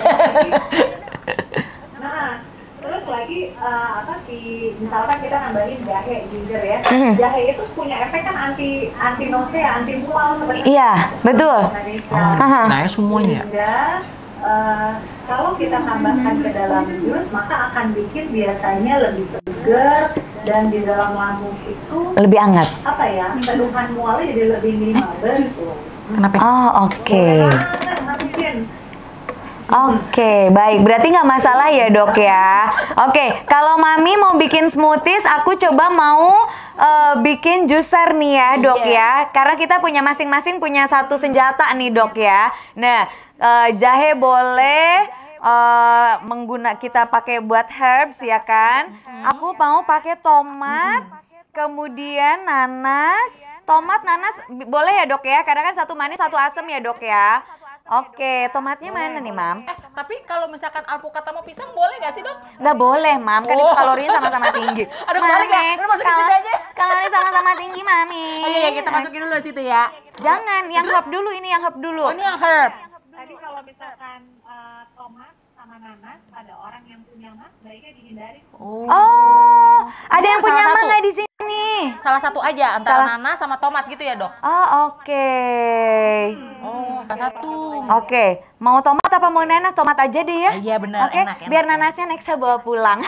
Nah, terus lagi eh, apa si misalkan kita nambahin jahe, ginger ya. Jahe itu punya efek kan anti anti nausea, anti mual sebenarnya. Iya, betul. Indonesia. Aha. Nah, semuanya. Sehingga eh, kalau kita tambahkan ke dalam jus, maka akan bikin biasanya lebih segar dan di dalam lambung itu Lebih hangat. apa ya, keluhan mualnya jadi lebih minimal gitu. Kenapa? Oh, oke. Nah, ngabisin. Oke, baik. Berarti nggak masalah ya dok ya. Oke, kalau mami mau bikin smoothies, aku coba mau eh, bikin juicer nih ya dok ya. Karena kita punya masing-masing punya satu senjata nih dok ya. Nah, eh, jahe boleh. eh mengguna kita pakai buat herbs ya kan. Aku mau pakai tomat, kemudian nanas, tomat, nanas bi- boleh ya dok ya. Karena kan satu manis satu asam ya dok ya. Oke, tomatnya mana nih, Mam? Eh, tapi kalau misalkan alpukat sama pisang boleh nggak sih, Dok? Nggak boleh, Mam. Kan itu Oh. kalorinya sama-sama tinggi. Ada kebalik ya? Udah masukin kal- situ aja. kalori sama-sama tinggi, Mami. Oh iya, kita masukin dulu di situ ya. Jangan, yang herb dulu, ini yang herb dulu. Oh, ini yang herb. Tadi kalau misalkan eh, tomat sama nanas, ada orang yang punya mah, baiknya dihindari. Oh, ada yang Salah punya satu. mah nggak di sini? Salah satu aja antara Salah- nanas sama tomat gitu ya, Dok? Oh, oke. Oh, salah satu. Oke, mau tomat apa mau nanas? Tomat aja deh ya. Ah, iya, benar, Oke, enak, enak, biar enak. nanasnya Nexa bawa pulang.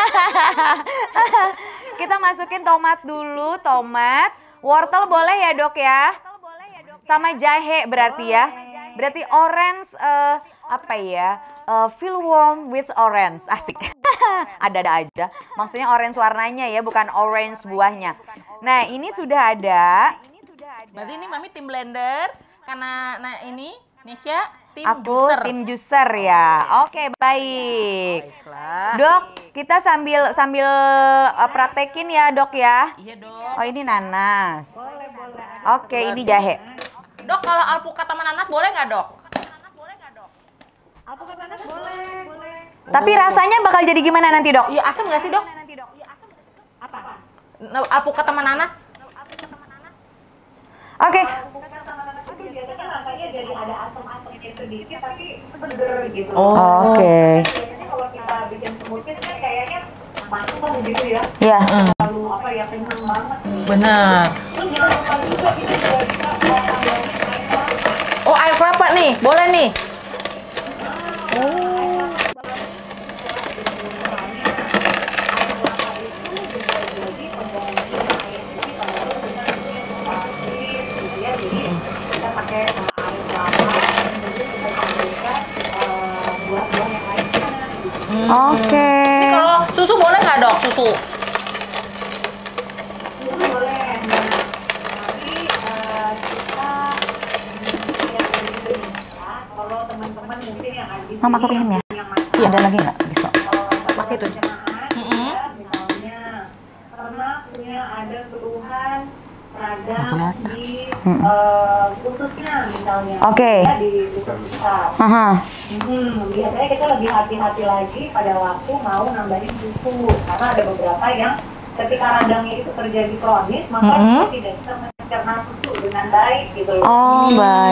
Kita masukin tomat dulu, tomat. Wortel boleh ya, Dok ya? Sama jahe berarti ya. Berarti orange eh, apa ya? Eh, feel warm with orange. Asik. Ada-ada aja. Maksudnya orange warnanya ya, bukan orange buahnya. Nah, ini sudah ada. Berarti ini Mami tim blender karena nah ini Nesya tim Aku juicer. tim juicer ya. Oke, baik. Baiklah. Dok, kita sambil sambil uh, praktekin ya, Dok ya. Iya, Dok. Oh, ini nanas. Oke, ini jahe. Dok, kalau alpukat sama nanas boleh nggak, Dok? Alpukat nanas boleh, boleh. Tapi rasanya bakal jadi gimana nanti, Dok? Iya, asam nggak sih, Dok? Apa? Nah, alpukat sama nanas? Oke. Alpukat sama nanas itu biasanya rasanya jadi ada asam-asamnya sedikit, tapi seger gitu. Oh. Oke. Biasanya kalau kita bikin smoothie kan kayaknya masuk kan begitu ya. Ya. Lalu apa ya, kenyang banget. Benar. Terus jangan lupa juga kita juga bisa uh, tambahin air kelapa. Oh, air kelapa nih, boleh nih. Kita pakai air kelapa, kemudian kita campurkan eh, buah-buah yang lainnya. Oke. Ini kalau susu boleh nggak, Dok? Susu? Itu boleh. Tapi eh, kita yang bisa, kalau teman-teman mungkin yang ada di Mama, aku sini pinjem ya. yang masak, Ada lagi nggak? Bisa. Pakai itu. Mm-mm. ya, misalnya pernah punya ada keluhan radang di eh, khususnya misalnya Oke. ya, di khusus besar. Aha. Hmm, biasanya kita lebih hati-hati lagi pada waktu mau nambahin susu karena ada beberapa yang ketika radangnya itu terjadi kronis maka Mm-hmm. dia tidak bisa mencerna susu dengan baik gitu loh. Oh,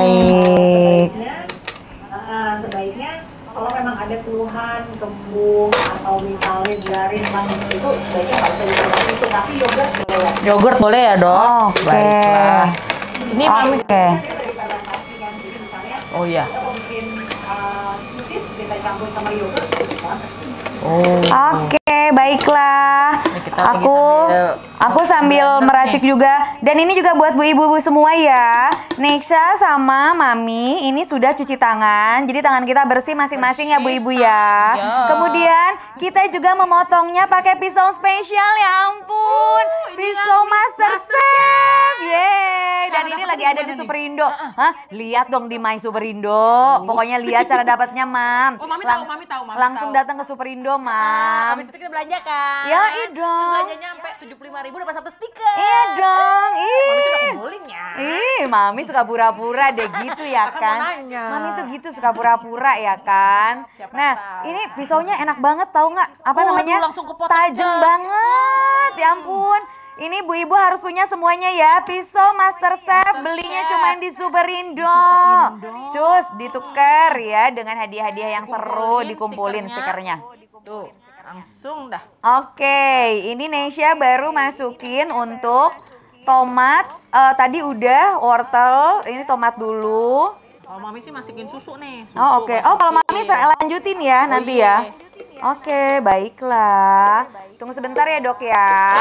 baik. Sebaiknya, uh, sebaiknya kalau memang ada keluhan kembung atau misalnya diare bangun itu sebaiknya nggak usah ditambah susu tapi yogurt boleh. Yogurt boleh ya, Dok? Oke. Baiklah. Ini Mami. Oke. Kita dari fermentasi kan, jadi misalnya Oh iya. kita mau bikin uh, smoothie kita campur sama yogurt itu banget. Oh. Oke, baiklah. Ini kita lagi Aku sambil aku sambil blender meracik nih. juga. Dan ini juga buat bu ibu-ibu semua ya. Neksha sama Mami ini sudah cuci tangan. Jadi tangan kita bersih masing-masing ya bu ibu ya. Ya. Kemudian kita juga memotongnya pakai pisau spesial ya ampun. Pisau Master Chef. Yeay. Dan Cara ini dapetnya lagi ada di gimana nih? Superindo. Hah? Lihat dong di My Superindo. Pokoknya lihat cara dapatnya, Mam. Oh, Mami tahu, Mami tahu, Mami Langsung tahu. datang ke Superindo, Ah, Mam. habis itu kita belanja kan? Ya, iya Terus dong. belanjanya sampai tujuh puluh lima ribu dapat satu stiker. Iya dong. Mami sudah Ih. kumpulin ya. Ih, Mami suka pura-pura deh gitu ya Akan kan. mau nanya. Mami tuh gitu suka pura-pura ya kan. Siapa Nah, tahu. ini pisaunya enak banget tahu nggak? Apa Waduh, namanya? langsung kepotong Tajam jas. banget. Ya ampun. Ini bu ibu harus punya semuanya ya. Pisau Master Chef belinya Chef. cuma di Superindo. Superindo. Cus ditukar ya dengan hadiah-hadiah yang seru, dikumpulin stikernya. stikernya. Tuh, langsung dah. Oke, ini Nesya baru masukin untuk tomat. Eh, tadi udah wortel, ini tomat dulu. Kalau Mami sih masukin susu nih. Susu Oh oke, oh kalau Mami masukin. saya lanjutin ya nanti ya. Oke, baiklah. Tunggu sebentar ya dok ya.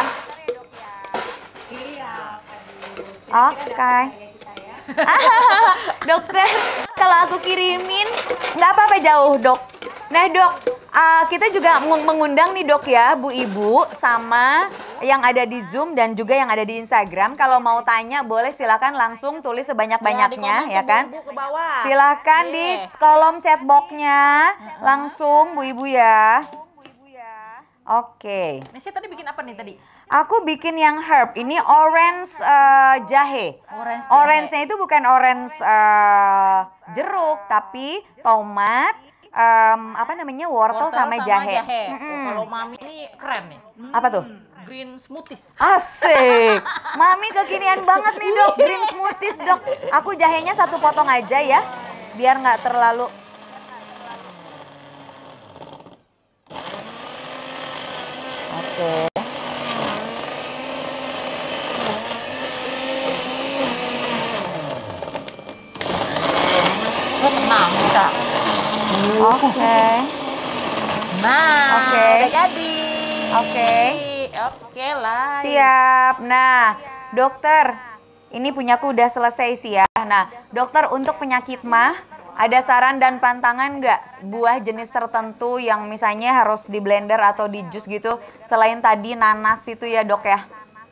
Oke. Dokter, kalau aku kirimin nggak apa-apa jauh dok. Nah dok, uh, kita juga meng- mengundang nih dok ya, bu ibu sama yang ada di Zoom dan juga yang ada di Instagram. Kalau mau tanya boleh silakan langsung tulis sebanyak-banyaknya ya, di komen kan. tuh, Bu, ke bawah. Silakan di Iya. kolom chat box-nya langsung bu ibu ya. Oke. Mesya tadi bikin apa nih tadi? Aku bikin yang herb. Ini orange uh, jahe. Orange jahe. Orange-nya itu bukan orange uh, jeruk, tapi tomat, um, apa namanya, wortel, Wortel sama, jahe. Oh, Mm-mm. kalau Mami ini keren nih. Apa tuh? Green smoothies. Asik. Mami kekinian banget nih dok, green smoothies dok. Aku jahenya satu potong aja ya, biar nggak terlalu. Oke. Lo tenang bisa. Oke. Nah, Oke. udah jadi. Oke. Oke lah. Siap. Nah, dokter, ini punyaku udah selesai sih ya. Nah, dokter untuk penyakit mah, ada saran dan pantangan nggak buah jenis tertentu yang misalnya harus di blender atau di jus gitu, selain tadi nanas itu ya dok ya?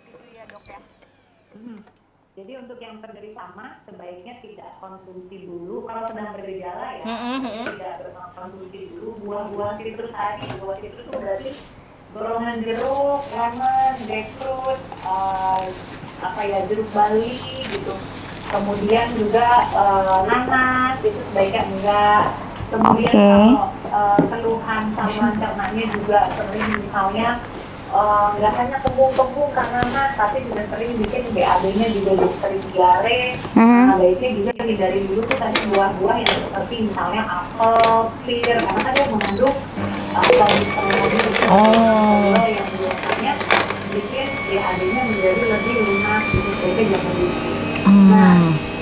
Hmm. Jadi untuk yang penderita mah sebaiknya tidak konsumsi dulu kalau sedang bergejala ya. Mm-hmm. Tidak berkonsumsi dulu buah-buah citrus tadi. Buah citrus itu berarti golongan jeruk, lemon, grapefruit, uh, apa ya jeruk bali gitu. Kemudian juga uh, nanas itu sebaiknya enggak. Kemudian Oke. kalau uh, keluhan saluran cernanya juga sering misalnya uh, nggak hanya kembung-kembung karena nanas, tapi juga sering bikin B A B-nya juga jadi sering diare. Mhm. Nah, baiknya juga hindari dulu tuh tadi buah-buah yang seperti misalnya apel, pear, karena kan dia mengandung atau Oh. yang biasanya bikin B A B-nya menjadi lebih lunak gitu, sebaiknya jangan bikin. Nah,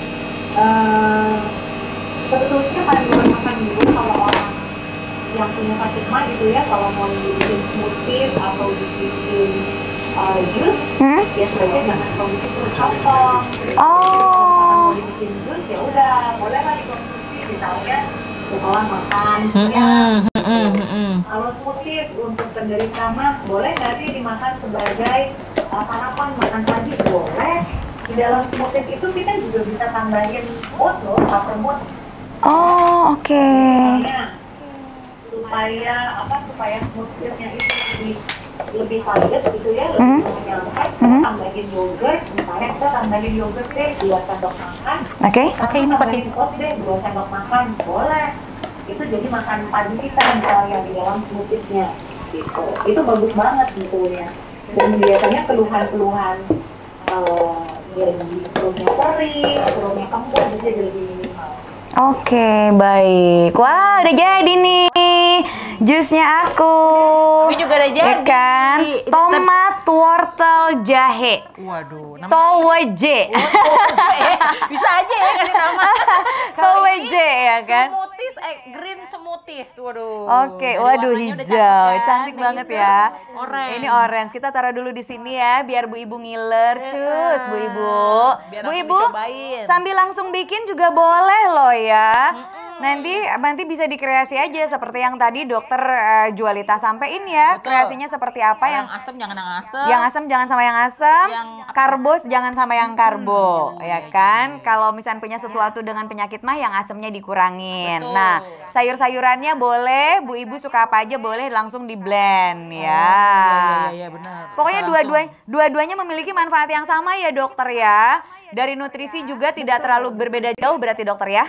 uh, sebetulnya paling makan dulu kalau orang yang punya sakit mah gitu ya, kalau mau bikin smoothies atau bikin uh, jus, Hmm? ya sebaiknya jangan konsumsi terus potong. Oh. Kalau bikin jus ya udah, boleh lah dikonsumsi misalnya setelah makan siang. Mm-hmm. Mm-hmm. Kalau smoothies untuk penderita mah boleh nggak sih dimakan sebagai uh, sarapan, makan pagi boleh. Di dalam smoothies itu kita juga bisa tambahin oat loh, peppermint. Oh, oke. Misalnya supaya apa supaya smoothiesnya itu lebih lebih valid gitu ya, lebih Mhm. menyenangkan, Mhm. tambahin yogurt, misalnya kita tambahin yogurt deh dua sendok makan. Oke. Oke, ini pakai tambahin oat deh dua sendok makan, boleh. Itu jadi makan pagi kita misalnya di dalam smoothiesnya gitu. Itu bagus banget gitu ya. Dan biasanya keluhan-keluhan uh, yang perutnya kering, perutnya kembung itu jadi lebih minimal. Oke, baik. Wah, udah jadi nih jusnya aku. Ini juga udah Ya jadi. kan? Itu Tomat, wortel, jahe. Waduh, namanya Toweje. bisa aja ya kasih nama. Toweje ya kan? Smoothies, eh, green smoothies. Waduh. Oke, Dari waduh warnanya udah hijau, kan? cantik Ini banget hijau. ya. Orange. Ini orange. Kita taruh dulu di sini ya, biar Bu Ibu ngiler, cus, Bu Ibu. Biar Bu langsung Ibu, dicobain. sambil langsung bikin juga boleh loh ya. Nanti nanti bisa dikreasi aja seperti yang tadi dokter eh, Jualita sampein ya. Betul. Kreasinya seperti apa yang Yang asam jangan yang asam. yang asam jangan sama yang asam, Yang apa? karbo jangan sama yang karbo, Hmm, ya iya, kan? iya. Kalau misalnya punya sesuatu dengan penyakit mah yang asamnya dikurangin. Betul. Nah, sayur-sayurannya boleh, Bu Ibu suka apa aja boleh langsung di blend ya. Iya, iya, iya, benar. Pokoknya Bisa dua-duanya langsung. dua-duanya memiliki manfaat yang sama ya dokter ya. Dari nutrisi juga tidak terlalu berbeda jauh berarti dokter ya.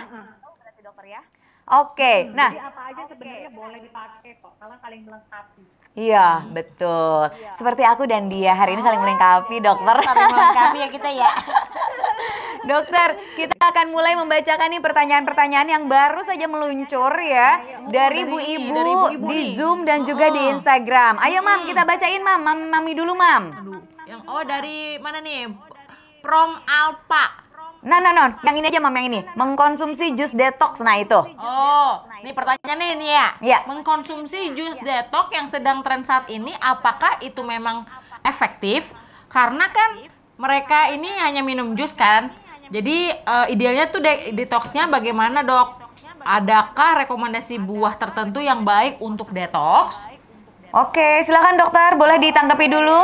Oke, nah Jadi apa aja sebenarnya boleh dipakai kok, kalau saling melengkapi. iya betul. Seperti aku dan dia hari ini saling melengkapi dokter. Saling melengkapi ya kita ya. Dokter, kita akan mulai membacakan nih pertanyaan-pertanyaan yang baru saja meluncur ya dari Bu dari- Ibu dari Bu Ibu di nih. Zoom dan juga di Instagram. Ayo Mam, kita bacain Mam, Mam Mami dulu Mam. Aduh, yang oh dari mana nih? Prom Alpha. Nah, nah, non, yang ini aja Mam, yang ini. Mengkonsumsi jus detox, nah itu. Oh, ini pertanyaannya ini ya. Iya. Mengkonsumsi jus detox yang sedang tren saat ini, apakah itu memang efektif? Karena kan mereka ini hanya minum jus kan. Jadi eh, idealnya tuh de- detoxnya bagaimana dok? Adakah rekomendasi buah tertentu yang baik untuk detox? Oke, silakan dokter, boleh ditanggapi dulu.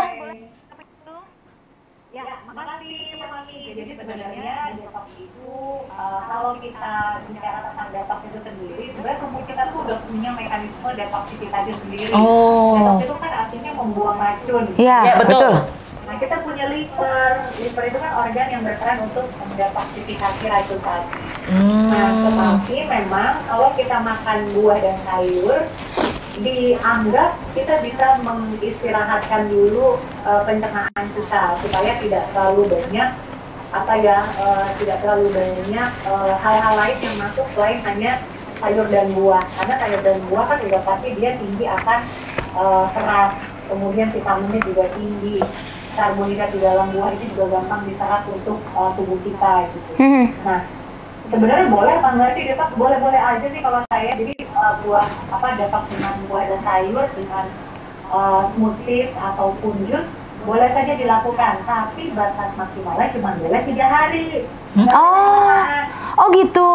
Ya, makasih Mami. Jadi sebenarnya detox itu uh, kalau kita bicara tentang detox itu sendiri, sebenarnya tubuh kita tuh udah punya mekanisme detoksifikasi sendiri. Oh. Detox itu kan artinya membuang racun. Iya, Ya, betul. betul. Nah, kita punya liver. Liver itu kan organ yang berperan untuk mendetoksifikasi racun tadi. Hmm. Nah, tetapi memang kalau kita makan buah dan sayur, dianggap kita bisa mengistirahatkan dulu uh, pencernaan kita supaya tidak terlalu banyak apa ya uh, tidak terlalu banyak uh, hal-hal lain yang masuk selain hanya sayur dan buah, karena sayur dan buah kan juga pasti dia tinggi akan uh, serat, kemudian vitaminnya juga tinggi, karbohidrat di dalam buah itu juga gampang diserap untuk uh, tubuh kita gitu. Nah, sebenarnya boleh apa enggak sih detox? Boleh-boleh aja sih kalau saya. Jadi uh, buah apa detox dengan buah dan sayur dengan uh, smoothies ataupun jus boleh saja dilakukan, tapi batas maksimalnya cuma boleh tiga hari. Oh, oh gitu.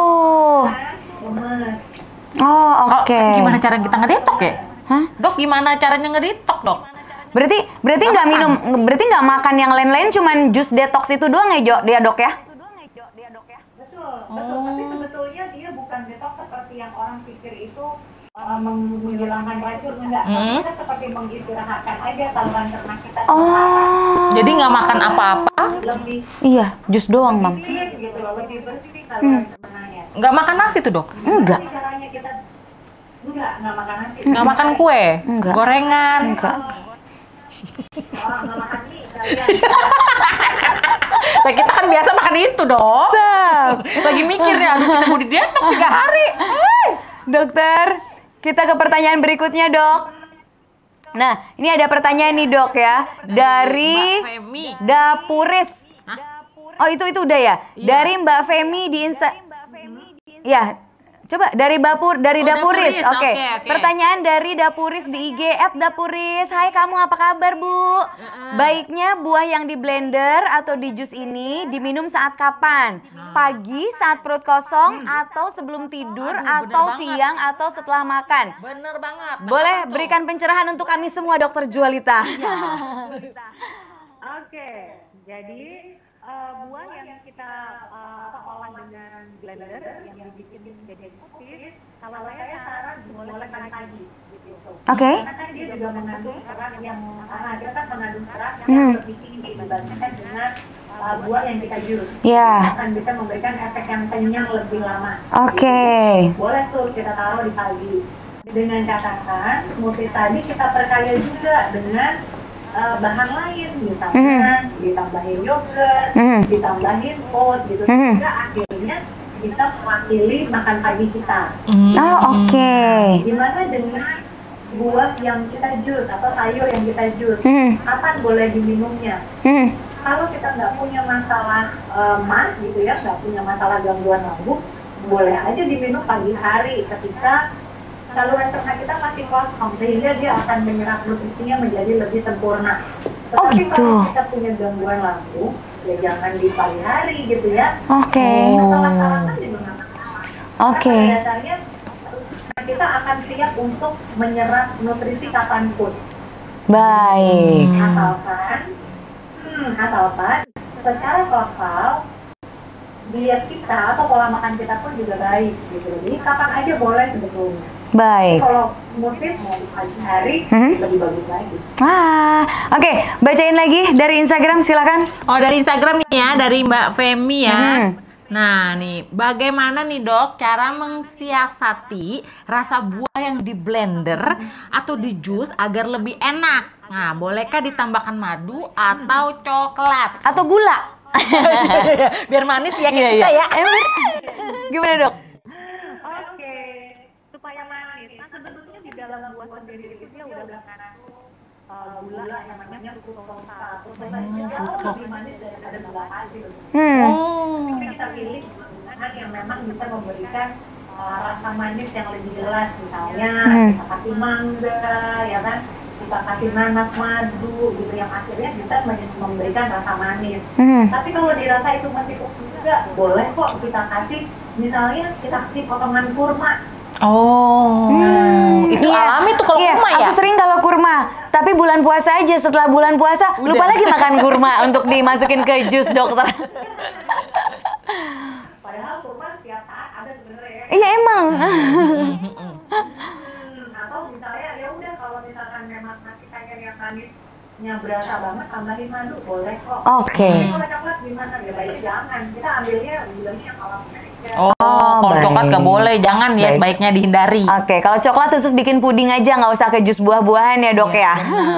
Gemes. Oh, Oh, oke. Gimana cara kita ngedetok ya? Hah? Dok, gimana caranya ngedetok, Dok? Berarti berarti nggak minum, berarti nggak makan yang lain-lain, cuman jus detox itu doang ya, Jo, dia dok ya? Betul, betul. Tapi sebetulnya dia bukan detox seperti yang orang pikir itu uh, menghilangkan racun, enggak. Hmm. Tapi kita seperti mengistirahatkan aja saluran cerna kita. Oh, Jadi nggak makan apa-apa, Lebih iya, jus doang, Mam. clean gitu loh, lebih bersih saluran cernanya. nggak makan nasi tuh, Dok? Enggak. Tapi caranya kita enggak, enggak makan nasi. Nggak makan kue, Enggak. gorengan. Enggak. Oh, enggak makan mie kalian. Nah, kita kan biasa makan itu, Dok. Sap. Lagi mikir ya, aduh, kita mau di detox tiga hari. Hai. Dokter, kita ke pertanyaan berikutnya, Dok. Nah, ini ada pertanyaan nih, Dok ya, dari Mbak Femi. Dapuris. Oh, itu itu udah ya? Dari Mbak Femi di Insta. Ya, coba dari Bapur dari Oh, Dapuris. Dapuris, Oke. oke, oke. Pertanyaan dari Dapuris di I G et Dapuris. Hai, kamu apa kabar, Bu? Baiknya buah yang di blender atau di jus ini diminum saat kapan? Pagi saat perut kosong atau sebelum tidur Aduh, bener atau banget. siang atau setelah makan? Bener banget. Boleh Betul. berikan pencerahan untuk kami semua, Dokter Jualita. Oke, jadi uh, buah yang kita uh, apa, olah dengan blender yang dibikin menjadi putih, kalau saya saran boleh pagi-pagi gitu. Oke. Karena kan dia juga mengandung serat yang karena dia kan mengandung serat yang Hmm. lebih tinggi dibandingkan dengan uh, buah yang kita jus. Ya. Akan bisa memberikan efek yang kenyang lebih lama. Oke. Boleh tuh kita taruh di pagi. Dengan catatan smoothie tadi kita perkaya juga dengan uh, bahan lain, misalnya ditambahin yogurt, Mhm. ditambahin oat gitu, Mhm. sehingga akhirnya bisa mewakili makan pagi kita. Hmm. Oh, oke. Gimana dengan buah yang kita jus atau sayur yang kita jus, Mhm. kapan boleh diminumnya? Mhm. Kalau kita nggak punya masalah uh, mas gitu ya, nggak punya masalah gangguan lambung, boleh aja diminum pagi hari ketika saluran cerna kita masih kosong, sehingga dia akan menyerap nutrisinya menjadi lebih sempurna. Oh, Tetapi gitu. kalau kita punya gangguan lambung, ya jangan di pagi hari gitu ya. Oke. Setelah sarapan juga nggak masalah. Oke. Karena pada dasarnya kita akan siap untuk menyerap nutrisi kapanpun. Baik. Asalkan, hmm, asalkan secara total diet kita atau pola makan kita pun juga baik gitu. Jadi kapan aja boleh sebetulnya. Baik. Kalau musim mau di pagi hari Hmm. lebih bagus lagi. Ah, oke. Bacain lagi dari Instagram, silakan. Oh, dari Instagram nih ya, dari Mbak Femi ya. Hmm. Nah, nih, bagaimana nih, Dok, cara mensiasati rasa buah yang di blender atau di jus agar lebih enak? Nah, bolehkah ditambahkan madu atau coklat? Atau gula? Biar manis ya kayak Iya, kita iya. ya. Emang? Gimana, Dok? Oke, supaya manis. Nah sebetulnya di dalam buah sendiri itu ya udah mengandung uh, gula yang namanya fruktosa. Fruktosa itu jauh lebih manis daripada gula pasir. Hmm. Oh. Jadi kita pilih bahan yang memang bisa memberikan uh, rasa manis yang lebih jelas. Misalnya Hmm. kita kasih mangga, ya kan? Kita kasih nanas, madu, gitu yang akhirnya bisa memberikan rasa manis. Hmm. Tapi kalau dirasa itu masih kok juga, boleh kok kita kasih, misalnya kita kasih potongan kurma. Oh. Hmm, Itu iya. alami tuh kalau Iya, kurma ya? aku sering kalau kurma, tapi bulan puasa aja. Setelah bulan puasa, lupa lagi makan kurma untuk dimasukin ke jus, dokter. Padahal kurma setiap saat ada sebenarnya. Iya emang. Hmm, atau misalnya ya udah kalau misalkan memang masih pengen yang manisnya berasa banget tambahin madu boleh kok. Oke. Tapi kalau coklat gimana ya baiknya jangan. Kita ambilnya bilangnya yang alami aja. Oh, kalau baik. coklat nggak boleh, jangan ya, Baik. sebaiknya dihindari. Oke, kalau coklat khusus bikin puding aja, nggak usah ke jus buah-buahan ya dok ya.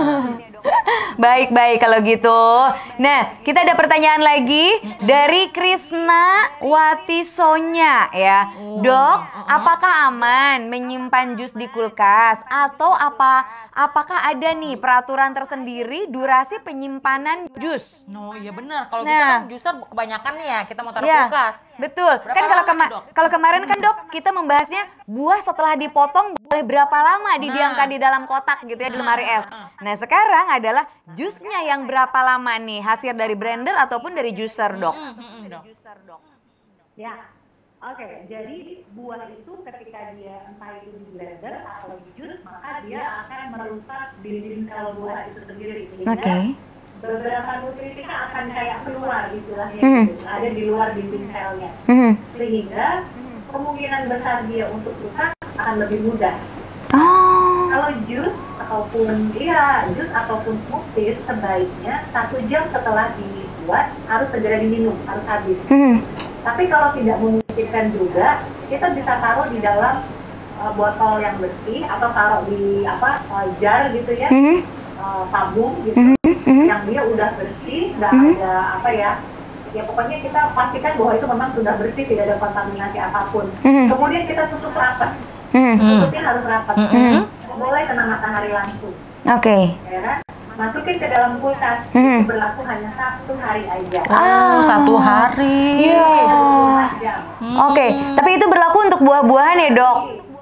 Baik, baik kalau gitu. Nah, kita ada pertanyaan lagi dari Krisna Wati Sonya ya. Dok, apakah aman menyimpan jus di kulkas atau apa? Apakah ada nih peraturan tersendiri durasi penyimpanan jus? No, iya benar. Kalau kita Nah. kan juicer kebanyakan nih ya, kita mau taruh Ya, kulkas. betul. Berapa Kan kalau lama kema- nih, Dok? kalau kemarin kan dok kita membahasnya buah setelah dipotong boleh berapa lama didiamkan di dalam kotak gitu ya di lemari es. Nah sekarang adalah jusnya yang berapa lama nih hasil dari blender ataupun dari juicer dok? Hmm, hmm, hmm, Dok. Ya, oke. Jadi buah itu ketika dia entah itu di blender atau di jus, maka dia akan merusak dinding sel buah itu sendiri. Sehingga Oke. beberapa nutrisinya akan kayak keluar istilahnya, Hmm. gitu. Ada di luar dinding selnya. Mhm. Sehingga kemungkinan besar dia untuk rusak akan lebih mudah. Oh. Kalau jus ataupun iya jus ataupun smoothies sebaiknya satu jam setelah dibuat harus segera diminum, harus habis. Mhm. Tapi kalau tidak memungkinkan juga, kita bisa taruh di dalam uh, botol yang bersih atau taruh di apa uh, jar gitu ya, Mhm. uh, tabung gitu, Mhm. yang dia udah bersih, nggak Mhm. ada apa ya. Ya pokoknya kita pastikan bahwa itu memang sudah bersih, tidak ada kontaminasi apapun. Mhm. Kemudian kita tutup rapat, Mhm. tutupnya harus rapat. Mhm. Boleh kena matahari langsung. Oke. Ya kan? Masukin ke dalam kulkas, Hmm. itu berlaku hanya satu hari aja. Oh, satu hari. Iya. Jam. Oke, tapi itu berlaku untuk buah-buahan ya dok?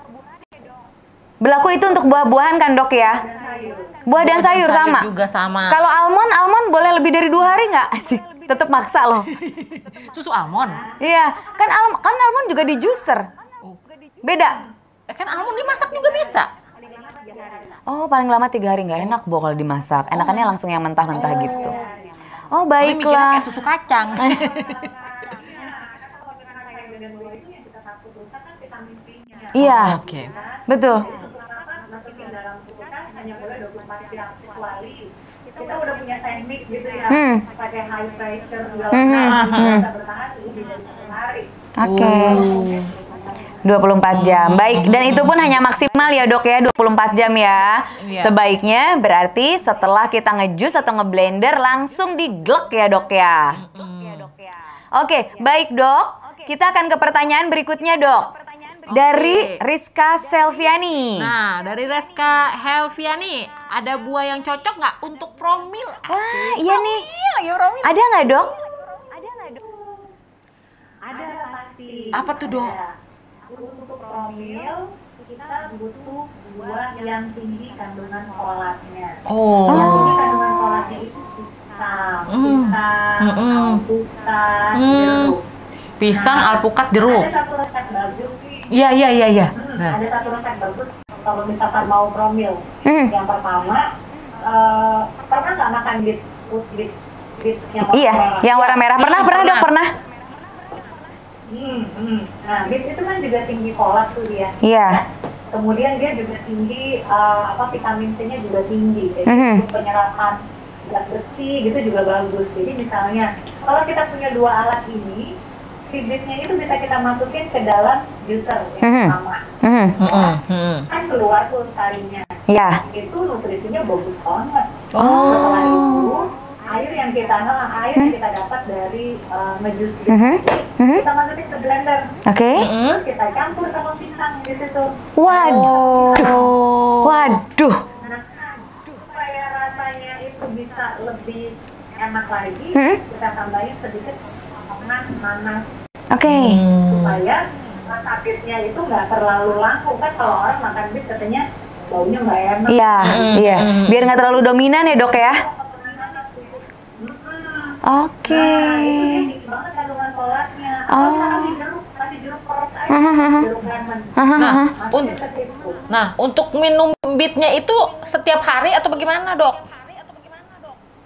Berlaku itu untuk buah-buahan kan dok ya? Dan sayur. Buah dan sayur sama? Juga sama. Kalau almond, almond boleh lebih dari dua hari nggak? Asik, tetap maksa loh. Susu almond. Iya, kan almond, kan almond juga di juicer. Beda. Eh, kan almond dimasak juga bisa. Oh, paling lama tiga hari nggak enak bo kalau dimasak. Enakannya langsung yang mentah-mentah gitu. Oh, Tapi mikirnya baiklah. kayak susu kacang. Iya, Oke. betul. Masukin dalam kulkas hanya boleh dua puluh empat jam kecuali kita udah punya teknik gitu ya, Hmm. pakai high pressure segala Hmm, hmm, macam, hmm. bisa bertahan lebih dari satu hari. Oke. dua puluh empat jam. Baik, dan itu pun hanya maksimal ya dok ya, dua puluh empat jam ya. Iya. Sebaiknya berarti setelah kita ngejus atau ngeblender langsung diglek ya dok ya. Oke, baik dok. Kita akan ke pertanyaan berikutnya dok. Dari Rizka Selviani. Nah, dari Reska Helviani, ada buah yang cocok nggak untuk promil? Wah, iya nih. Lagi promil. Ada nggak dok? Ada pasti. Apa tuh, Dok? Ada. Untuk promil kita butuh buah yang tinggi kandungan folatnya. Oh. Yang tinggi kandungan folatnya itu pisang, Hmm. pisang, Mm-mm. alpukat, Hmm. jeruk. Pisang, Nah, alpukat, jeruk. Ada satu resep bagus nih. Iya, iya, iya, iya. Hmm, Nah. Ada satu resep bagus kalau misalkan mau promil. Hmm. Yang pertama, eh, pernah nggak makan bit, bit, bit yang warna Iya, merah? yang warna merah. Pernah, Hmm, pernah dok, pernah. pernah. Hmm, hmm. Nah, bit itu kan juga tinggi folat tuh dia. Iya. Kemudian dia juga tinggi, eh, apa vitamin C-nya juga tinggi. Jadi Mhm. untuk penyerapan zat bersih gitu juga bagus. Jadi misalnya, kalau kita punya dua alat ini, si bitnya itu bisa kita masukin ke dalam juicer yang Mhm. pertama. Mhm. Mm-mm, mm. Kan keluar tuh tarinya. Iya. Itu nutrisinya bagus banget. Oh. Setelah itu, air yang kita nah, air yang kita dapat dari uh, ngejus bit Mhm. ini, Mhm. kita masukin ke blender. Oke. Mm-mm. Terus kita campur sama pisang di situ. Waduh. Oh. Waduh. Nah, supaya rasanya itu bisa lebih enak lagi, Hmm. kita tambahin sedikit potongan nanas Oke. Hmm. supaya rasa bitnya itu nggak terlalu langsung. Kan kalau orang makan bit katanya baunya nggak enak. Iya, Mm, iya. mm. Biar nggak terlalu dominan ya dok ya. Hmm. Oke. Nah, itu dia tinggi banget kandungan folatnya. Oh. Kalau kasih jeruk, kasih jeruk perut aja, Hahaha. jeruk lemon. Hahaha. Masukin un- ke situ. Nah, untuk minum bitnya itu setiap hari atau bagaimana, Dok?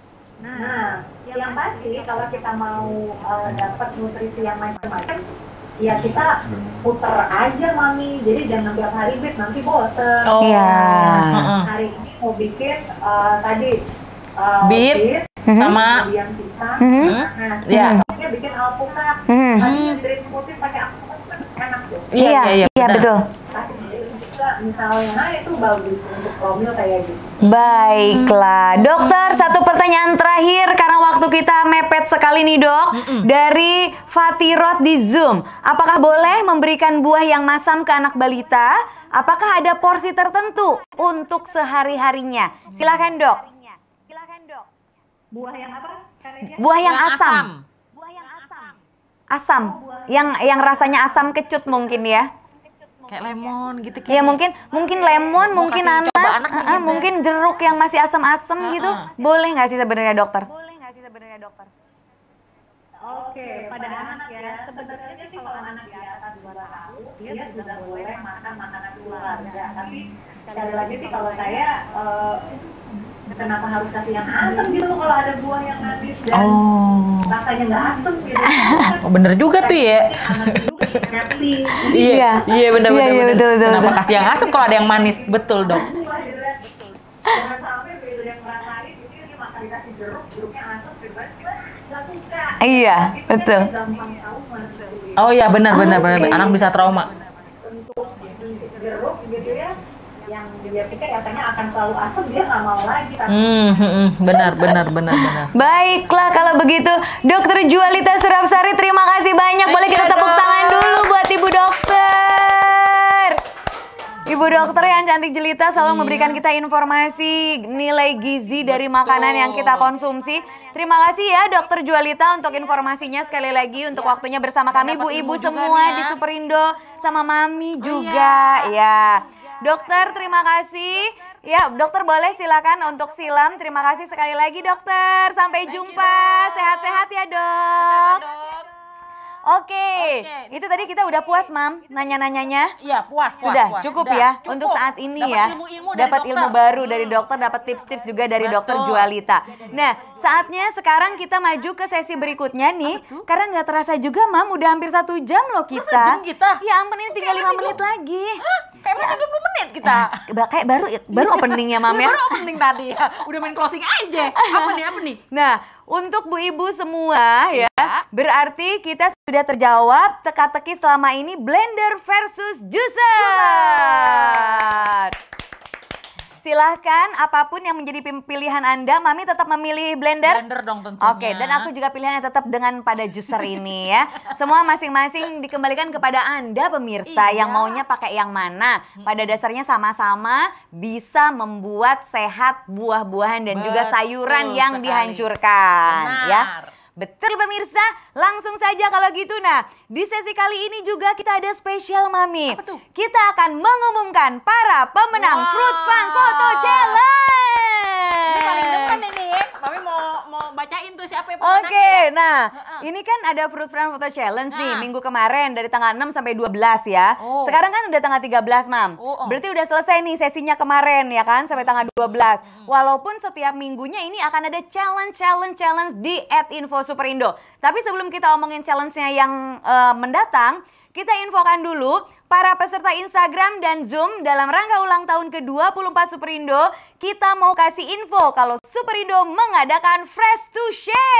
Nah, yang pasti kalau kita mau uh, dapat nutrisi yang macam-macam, ya kita puter aja Mami, jadi jangan tiap hari Bit, nanti bosen. Oh. Iya. Nah, hari ini mau bikin uh, tadi uh, Beat sama kemudian pisang. Mhm. Nah, Iya. besoknya bikin alpukat. Mhm. Tadi drink smoothie pakai alpukat kan enak tuh. Iya, iya, benar. betul. Kasih drink juga misalnya, nah itu bagus untuk promil kayak gitu. Baiklah, dokter, satu pertanyaan terakhir karena waktu kita mepet sekali nih dok. Dari Fatirot di Zoom, apakah boleh memberikan buah yang masam ke anak balita? Apakah ada porsi tertentu untuk sehari-harinya? Silakan dok. Silakan dok. Buah yang apa? Karena Buah yang Yang asam. Buah yang asam. Asam, yang yang rasanya asam kecut mungkin ya. Kayak lemon gitu. Ya mungkin mungkin lemon, Mau mungkin kasih coba nanas, anak nih uh-uh, gitu. mungkin jeruk yang masih asam-asam gitu. Boleh nggak sih sebenarnya dokter? Boleh nggak sih sebenarnya dokter? Oke, pada anak ya, sebenarnya sih kalau anak di atas dua tahun, dia sudah boleh makan makanan keluarga. Tapi sekali lagi sih kalau saya, eh, kenapa harus kasih yang asam gitu kalau ada buah yang manis dan Oh. rasanya nggak asam gitu. Oh, bener juga tuh ya. Anak juga ngerti. Iya, iya benar Iya, benar. iya, benar. betul, betul, Kenapa betul. kasih yang asam kalau ada yang manis? Betul, Dok. Jangan sampai begitu yang kurang manis, itu dia makan dikasih jeruk, jeruknya asam, bebas, nggak suka. Iya, Itu kan betul. gampang tahu mas. Oh iya, benar benar benar. Oke. Anak bisa trauma. Untuk jeruk gitu ya, yang dia pikir katanya akan selalu asam, dia nggak mau lagi. Tapi Hmm, hmm, hmm. benar benar benar benar. Baiklah kalau begitu, Dokter Jualita Surapsari, terima kasih banyak. Boleh kita Thank you, tepuk Dok. tangan dulu buat Ibu Dokter. Ibu dokter yang cantik jelita selalu memberikan kita informasi nilai gizi dari makanan yang kita konsumsi. Terima kasih ya Dokter Jualita untuk informasinya sekali lagi untuk waktunya bersama kami dapat Bu-ibu ilmu juga semua nih ya. di Superindo sama Mami juga ya. Dokter terima kasih. Ya dokter boleh silakan untuk silam. Terima kasih sekali lagi dokter. Sampai Thank you, jumpa. Dok. Sehat-sehat ya dok. Dok. Oke, Oke. itu tadi kita udah puas mam nanya-nanyanya. Iya, puas, puas, Sudah puas. cukup Udah, ya cukup. untuk saat ini Dapat ya. ilmu-ilmu dari Dapat dokter. ilmu baru dari dokter, dapat tips-tips juga dari dokter Betul. Jualita. Nah, saatnya sekarang kita maju ke sesi berikutnya nih. Karena nggak terasa juga mam, udah hampir satu jam loh kita. jam kita? Ya ampun ini tinggal Kayak lima masih menit dua- lagi. Hah? Kayak masih dua puluh menit kita. Ba- Kayak baru baru openingnya mam ya. Baru opening tadi. Udah main closing aja. Apa nih, apa nih? Nah, untuk Bu Ibu semua ya, berarti kita sudah terjawab teka-teki selama ini blender versus juicer. Silahkan apapun yang menjadi pim- pilihan Anda, Mami tetap memilih blender? Blender dong tentunya. Oke, dan aku juga pilihannya tetap dengan pada juicer ini ya. Semua masing-masing dikembalikan kepada Anda pemirsa Iya. yang maunya pakai yang mana. Pada dasarnya sama-sama bisa membuat sehat buah-buahan dan juga Betul sayuran yang sekali. dihancurkan ya. Benar. Betul pemirsa, langsung saja kalau gitu. Nah, di sesi kali ini juga kita ada spesial Mami. Apa tuh? Kita akan mengumumkan para pemenang Wow. Fruit Fun Photo Challenge. Ini paling depan ini. Mami mau mau bacain tuh siapa yang Oke, pemenangnya ya? nah Heeh. ini kan ada Fruit Fun Photo Challenge nih Nah. minggu kemarin dari tanggal enam sampai dua belas ya. Oh. Sekarang kan udah tanggal tiga belas, Mam. Oh, oh. Berarti udah selesai nih sesinya kemarin ya kan sampai tanggal dua belas. Walaupun setiap minggunya ini akan ada challenge challenge challenge di at info superindo. Tapi sebelum kita omongin challenge-nya yang eh, mendatang, kita infokan dulu para peserta Instagram dan Zoom dalam rangka ulang tahun ke dua puluh empat Superindo. Kita mau kasih info kalau Superindo mengadakan Fresh to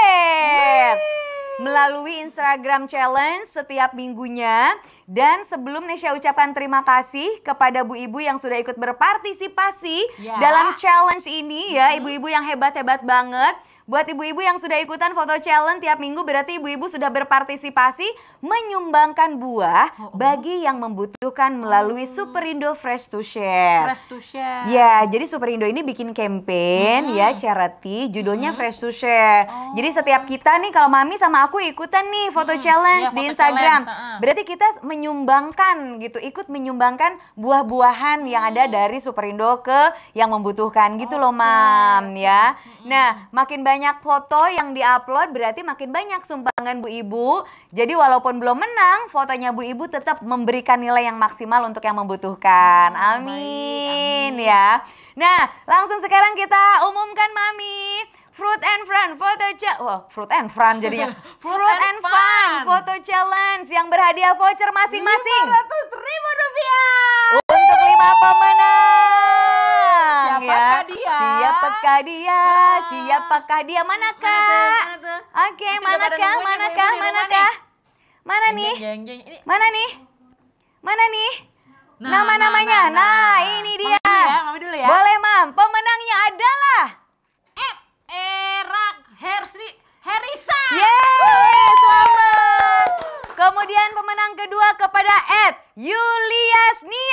Share melalui Instagram Challenge setiap minggunya. Dan sebelum Nesya ucapkan terima kasih kepada Bu Ibu yang sudah ikut berpartisipasi Ya. dalam challenge ini ya, ibu-ibu yang hebat-hebat banget. Buat ibu-ibu yang sudah ikutan foto challenge tiap minggu, berarti ibu-ibu sudah berpartisipasi menyumbangkan buah bagi yang membutuhkan melalui Superindo Fresh to Share. Fresh to share. Ya, jadi Superindo ini bikin campaign ya, charity, judulnya Fresh to Share. Jadi setiap kita nih, kalau Mami sama aku ikutan nih foto challenge Iya, di foto Instagram. challenge, heeh. Berarti kita menyumbangkan gitu, ikut menyumbangkan buah-buahan yang ada dari Superindo ke yang membutuhkan gitu loh, Mam ya. Nah, makin banyak foto yang diupload berarti makin banyak sumbangan Bu Ibu. Jadi walaupun belum menang, fotonya Bu Ibu tetap memberikan nilai yang maksimal untuk yang membutuhkan. Amin, baik, amin. ya. Nah, langsung sekarang kita umumkan Mami. Fruit and Fun Foto Challenge. Wah, Fruit and Fun jadinya. Fruit Fruit and and Fun Foto Challenge yang berhadiah voucher masing-masing. lima ratus ribu rupiah. Untuk lima pemenang. Siapakah dia? Siapakah dia? Ah. Siapakah dia? Manakah? Mana tuh? Oke, Masih udah pada manakah? nungguin nih, Manakah? Bu, ibu di rumah Manakah? Mana nih? Jeng, jeng, jeng. Ini Mana nih? Mana nih? Nah, Nama-namanya. nah, nah, Nah, nah. ini Mami dia. dulu ya, Mami dulu ya. Boleh, Mam. Pemenangnya adalah Ed Erak Hersi Herisa. Yeay, selamat. Kemudian pemenang kedua kepada Ed Yulias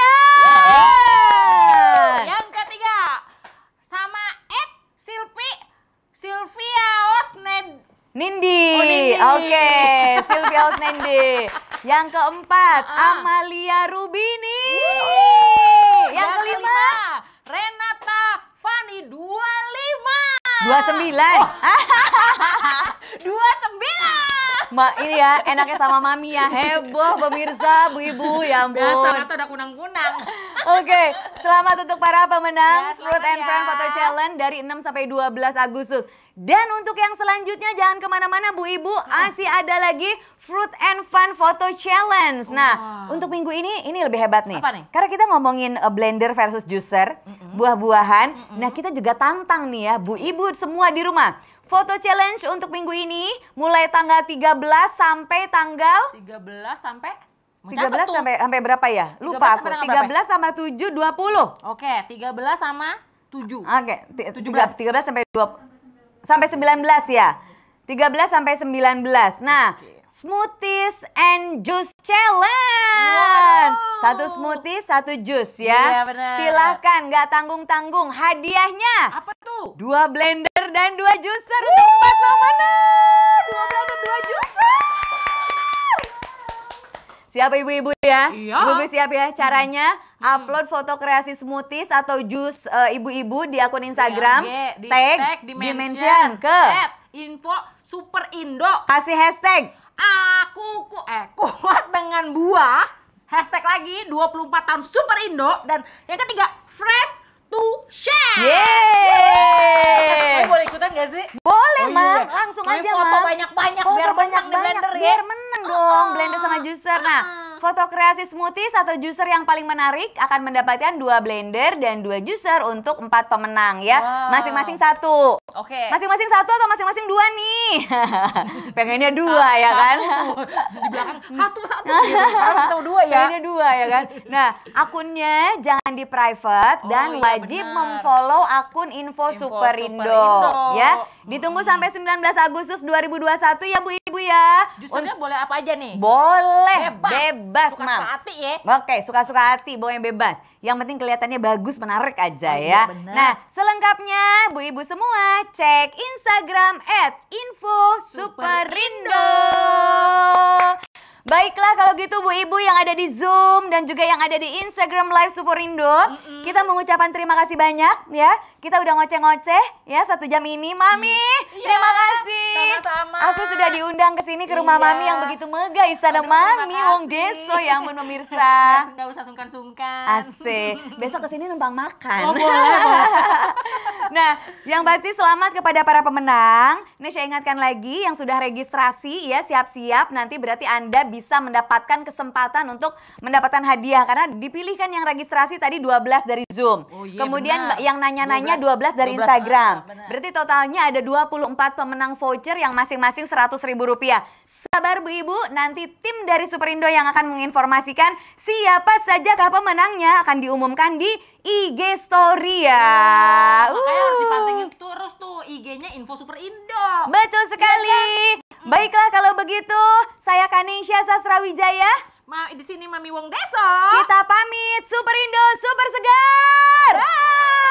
Nian. Yang ketiga sama Ed Silvi Silvia Osned. Nindi. Oh, Nindi. Oke, Sylvia Osnendi. Yang keempat, Ah. Amalia Rubini. Yang, Yang kelima, Renata Fani dua puluh lima. dua puluh sembilan. dua puluh sembilan. Ma, ini ya enaknya sama Mami ya, heboh pemirsa, bu ibu, ya ampun. Biasa kata udah kunang-kunang. Oke, selamat untuk para pemenang Ya, Fruit selamat and ya. Fun Photo Challenge dari enam sampai dua belas Agustus. Dan untuk yang selanjutnya jangan kemana-mana Bu Ibu, masih ada lagi Fruit and Fun Photo Challenge. Nah, Wow. untuk minggu ini, ini lebih hebat nih. Apa nih? Karena kita ngomongin uh, blender versus juicer, buah-buahan. Nah, kita juga tantang nih ya Bu Ibu semua di rumah. Foto challenge untuk minggu ini mulai tanggal tiga belas sampai tanggal tiga belas sampai tiga belas Mencatat tuh. sampai sampai berapa ya? tiga belas Lupa aku. sampai tanggal tiga belas sama tujuh, dua puluh. Oke, tiga belas sama tujuh. Oke, ti- tujuh tiga- belas. tiga belas sampai dua sampai sembilan belas ya. tiga belas sampai sembilan belas. Nah, Oke. smoothies and juice challenge. Wow. Satu smoothie, satu jus ya. Iya, benar. Silahkan, nggak tanggung-tanggung. Hadiahnya Apa tuh? dua blender dan dua juicer untuk empat pemenang. Dua blender, dua juicer. Siap ibu-ibu ya? Iya. Ibu-ibu siap ya? Caranya upload foto kreasi smoothies atau jus eh, ibu-ibu di akun Instagram, Di- di tag, tag, dimension ke, at info super indo. kasih hashtag. Aku ku eh kuat dengan buah. Hashtag lagi dua puluh empat tahun super indo. Dan yang ketiga fresh to share. Yeay! Kamu boleh ikutan gak sih? Boleh, Oh, Mam. iya. Langsung Tapi aja, foto Mam. banyak-banyak Foto biar menang di banyak-banyak, blender ya. biar menang dong Ah. blender sama juicer. Nah, Ah. foto kreasi smoothies atau juicer yang paling menarik akan mendapatkan dua blender dan dua juicer untuk empat pemenang ya. Wow. Masing-masing satu. Oke. Masing-masing satu atau masing-masing dua nih? Pengennya dua ya kan? Di belakang satu satu gitu. Sekarang kita dua ya. Pengennya dua ya kan? Nah, akunnya jangan di private Oh, dan iya, wajib benar. memfollow akun Info, Info Superindo, Superindo. ya. Ditunggu sampai sembilan belas Agustus dua ribu dua puluh satu ya Bu Ibu ya. Justernya boleh apa aja nih? Boleh, Bebas. bebas, Suka Mam. hati ya. Oke, suka-suka hati, pokoknya bebas. Yang penting kelihatannya bagus, menarik aja Oh, ya. iya, benar. Nah, selengkapnya Bu Ibu semua cek Instagram at info superindo. Baiklah kalau gitu Bu Ibu yang ada di Zoom dan juga yang ada di Instagram Live Superindo, kita mengucapkan terima kasih banyak ya. Kita udah ngoceh-ngoceh ya satu jam ini, Mami. Terima kasih. sama-sama. Aku sudah diundang ke sini ke rumah Iya. Mami yang begitu megah, istana Aduh, terima Mami wong kasih. deso ya ampun pemirsa. Nggak usah sungkan-sungkan. Asik. Besok kesini numpang makan. Oh, boleh, boleh. Nah, yang pasti selamat kepada para pemenang. Nih saya ingatkan lagi yang sudah registrasi ya siap-siap. Nanti berarti Anda bisa mendapatkan kesempatan untuk mendapatkan hadiah. Karena dipilihkan yang registrasi tadi dua belas dari Zoom. Oh, iya, Kemudian benar. yang nanya-nanya dua belas dari dua belas, Instagram. ah, benar. Berarti totalnya ada dua puluh empat pemenang voucher yang masing-masing seratus ribu rupiah. Sabar Bu Ibu, nanti tim dari Superindo yang akan menginformasikan siapa sajakah pemenangnya akan diumumkan di I G Story ya. Makanya harus Uh. dipantengin terus tuh I G-nya Info Super Indo. Betul sekali. Baiklah kalau begitu, saya Kanisha Sasrawijaya. Ma, di sini Mami Wong Deso. Kita pamit.